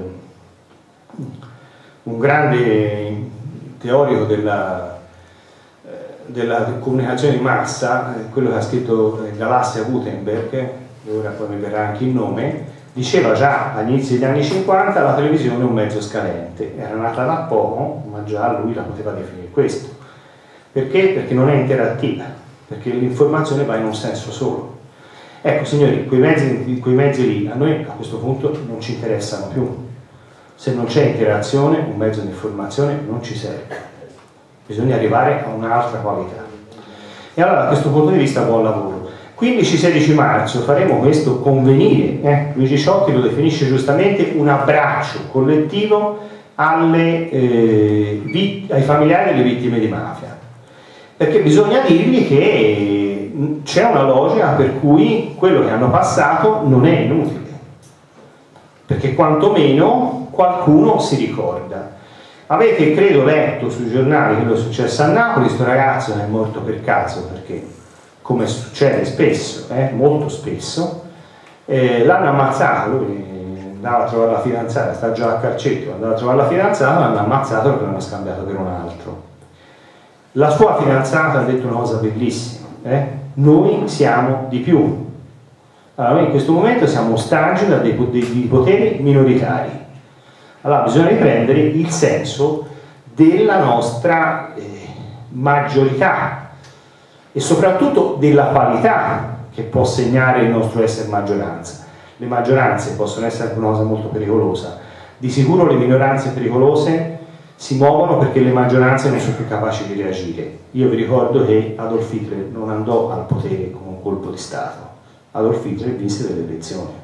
un grande teorico della comunicazione di massa, quello che ha scritto Galassia Gutenberg, ora poi mi verrà anche il nome, diceva già agli inizi degli anni 50 la televisione è un mezzo scadente. Era nata da poco, ma già lui la poteva definire questo. Perché? Perché non è interattiva, perché l'informazione va in un senso solo. Ecco signori, quei mezzi lì a noi a questo punto non ci interessano più. Se non c'è interazione, un mezzo di informazione non ci serve. Bisogna arrivare a un'altra qualità. E allora da questo punto di vista buon lavoro. 15-16 marzo faremo questo convenire, Luigi Ciotti lo definisce giustamente un abbraccio collettivo ai familiari delle vittime di mafia, perché bisogna dirgli che c'è una logica per cui quello che hanno passato non è inutile, perché quantomeno qualcuno si ricorda. Avete, credo, letto sui giornali quello che è successo a Napoli. Questo ragazzo è morto per caso, perché, come succede spesso, molto spesso, l'hanno ammazzato. Lui andava a trovare la fidanzata, sta già a carcetto, andava a trovare la fidanzata, l'hanno ammazzato perché l'hanno scambiato per un altro. La sua fidanzata ha detto una cosa bellissima: noi siamo di più. Allora, noi in questo momento siamo ostaggi da dei poteri minoritari. Allora bisogna riprendere il senso della nostra maggiorità e soprattutto della qualità che può segnare il nostro essere maggioranza. Le maggioranze possono essere una cosa molto pericolosa. Di sicuro le minoranze pericolose si muovono perché le maggioranze non sono più capaci di reagire. Io vi ricordo che Adolf Hitler non andò al potere con un colpo di Stato. Adolf Hitler vinse delle elezioni.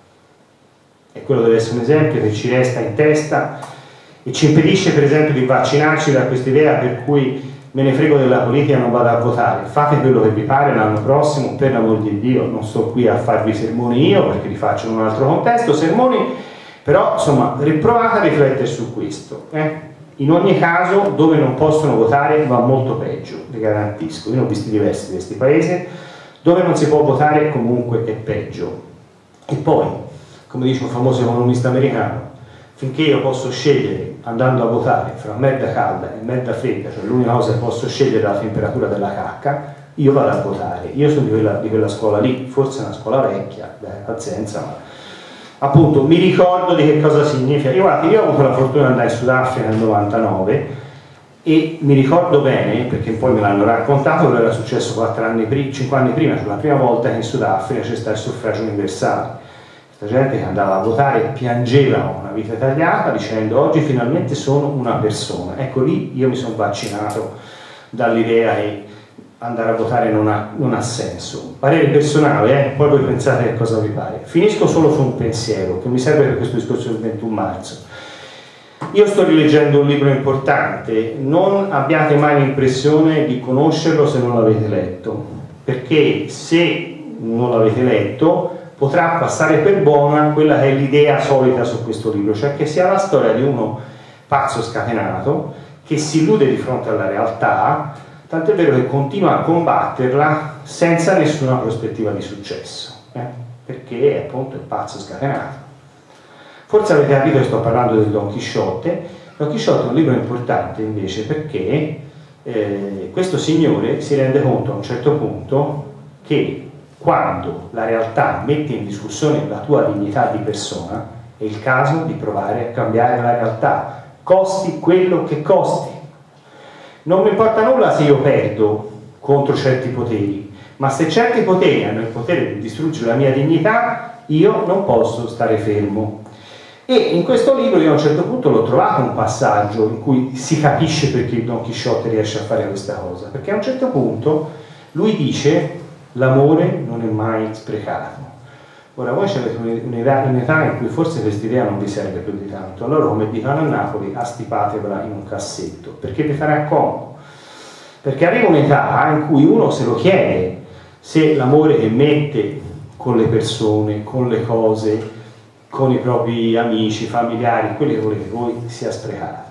E quello deve essere un esempio che ci resta in testa e ci impedisce, per esempio, di vaccinarci da questa idea per cui me ne frego della politica, non vado a votare. Fate quello che vi pare l'anno prossimo, per l'amor di Dio. Non sto qui a farvi sermoni io, perché li faccio in un altro contesto, sermoni, però insomma riprovate a riflettere su questo. In ogni caso, dove non possono votare va molto peggio, vi garantisco. Io ne ho visti diversi di questi paesi. Dove non si può votare comunque è peggio. E poi, come dice un famoso economista americano, finché io posso scegliere, andando a votare, fra merda calda e merda fredda, cioè l'unica cosa che posso scegliere è la temperatura della cacca, io vado a votare. Io sono di quella scuola lì, forse è una scuola vecchia, pazienza, ma appunto mi ricordo di che cosa significa. Io ho avuto la fortuna di andare in Sudafrica nel 99 e mi ricordo bene, perché poi me l'hanno raccontato, che era successo 5 anni prima, cioè la prima volta che in Sudafrica c'è stato il suffragio universale. Questa gente che andava a votare piangeva una vita tagliata dicendo: oggi finalmente sono una persona. Ecco, lì io mi sono vaccinato dall'idea che andare a votare non ha senso. Parere personale, poi voi pensate che cosa vi pare. Finisco solo su un pensiero che mi serve per questo discorso del 21 marzo. Io sto rileggendo un libro importante, non abbiate mai l'impressione di conoscerlo se non l'avete letto, perché se non l'avete letto potrà passare per buona quella che è l'idea solita su questo libro, cioè che sia la storia di uno pazzo scatenato che si illude di fronte alla realtà, tant'è vero che continua a combatterla senza nessuna prospettiva di successo, perché appunto è pazzo scatenato. Forse avete capito che sto parlando di Don Chisciotte. Don Chisciotte è un libro importante invece perché questo signore si rende conto a un certo punto che quando la realtà mette in discussione la tua dignità di persona è il caso di provare a cambiare la realtà, costi quello che costi. Non mi importa nulla se io perdo contro certi poteri, ma se certi poteri hanno il potere di distruggere la mia dignità, io non posso stare fermo. E in questo libro io a un certo punto l'ho trovato un passaggio in cui si capisce perché Don Chisciotte riesce a fare questa cosa, perché a un certo punto lui dice: l'amore non è mai sprecato. Ora voi avete un'età in cui forse questa idea non vi serve più di tanto, allora come dicono a Napoli, astipatevela in un cassetto, perché vi farà comodo, perché arriva un'età in cui uno se lo chiede se l'amore che mette con le persone, con le cose, con i propri amici, familiari, quelli che volete voi, sia sprecato.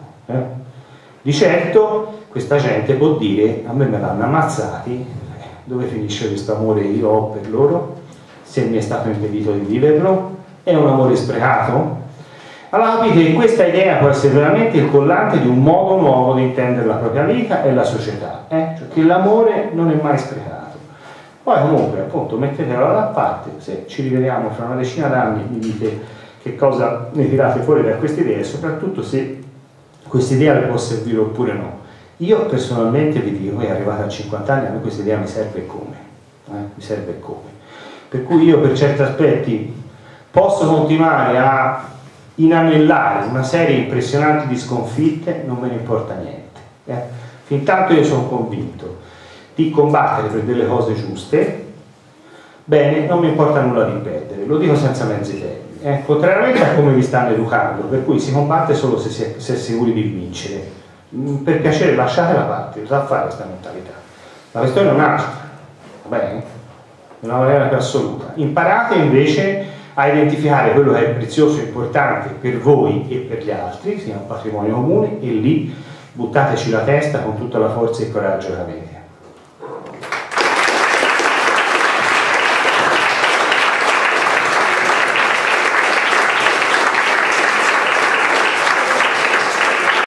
Di certo questa gente può dire: a me l'hanno ammazzati, dove finisce questo amore che io ho per loro? Se mi è stato impedito di viverlo, è un amore sprecato? Allora capite che questa idea può essere veramente il collante di un modo nuovo di intendere la propria vita e la società, cioè che l'amore non è mai sprecato. Poi comunque appunto mettetela da parte, se ci rivediamo fra una decina d'anni mi dite che cosa ne tirate fuori da questa idea e soprattutto se questa idea vi può servire oppure no. Io personalmente vi dico che arrivata a 50 anni a me questa idea mi serve come, mi serve come. Per cui io per certi aspetti posso continuare a inanellare una serie impressionante di sconfitte, non me ne importa niente. Fintanto io sono convinto di combattere per delle cose giuste, bene, non mi importa nulla di perdere, lo dico senza mezzi termini, contrariamente a come vi stanno educando, per cui si combatte solo se si è sicuri di vincere. Per piacere lasciate la parte, cosa fare questa mentalità? La questione è un'altra, va bene? In una maniera più assoluta. Imparate invece a identificare quello che è prezioso e importante per voi e per gli altri, sia un patrimonio comune, e lì buttateci la testa con tutta la forza e il coraggio che avete.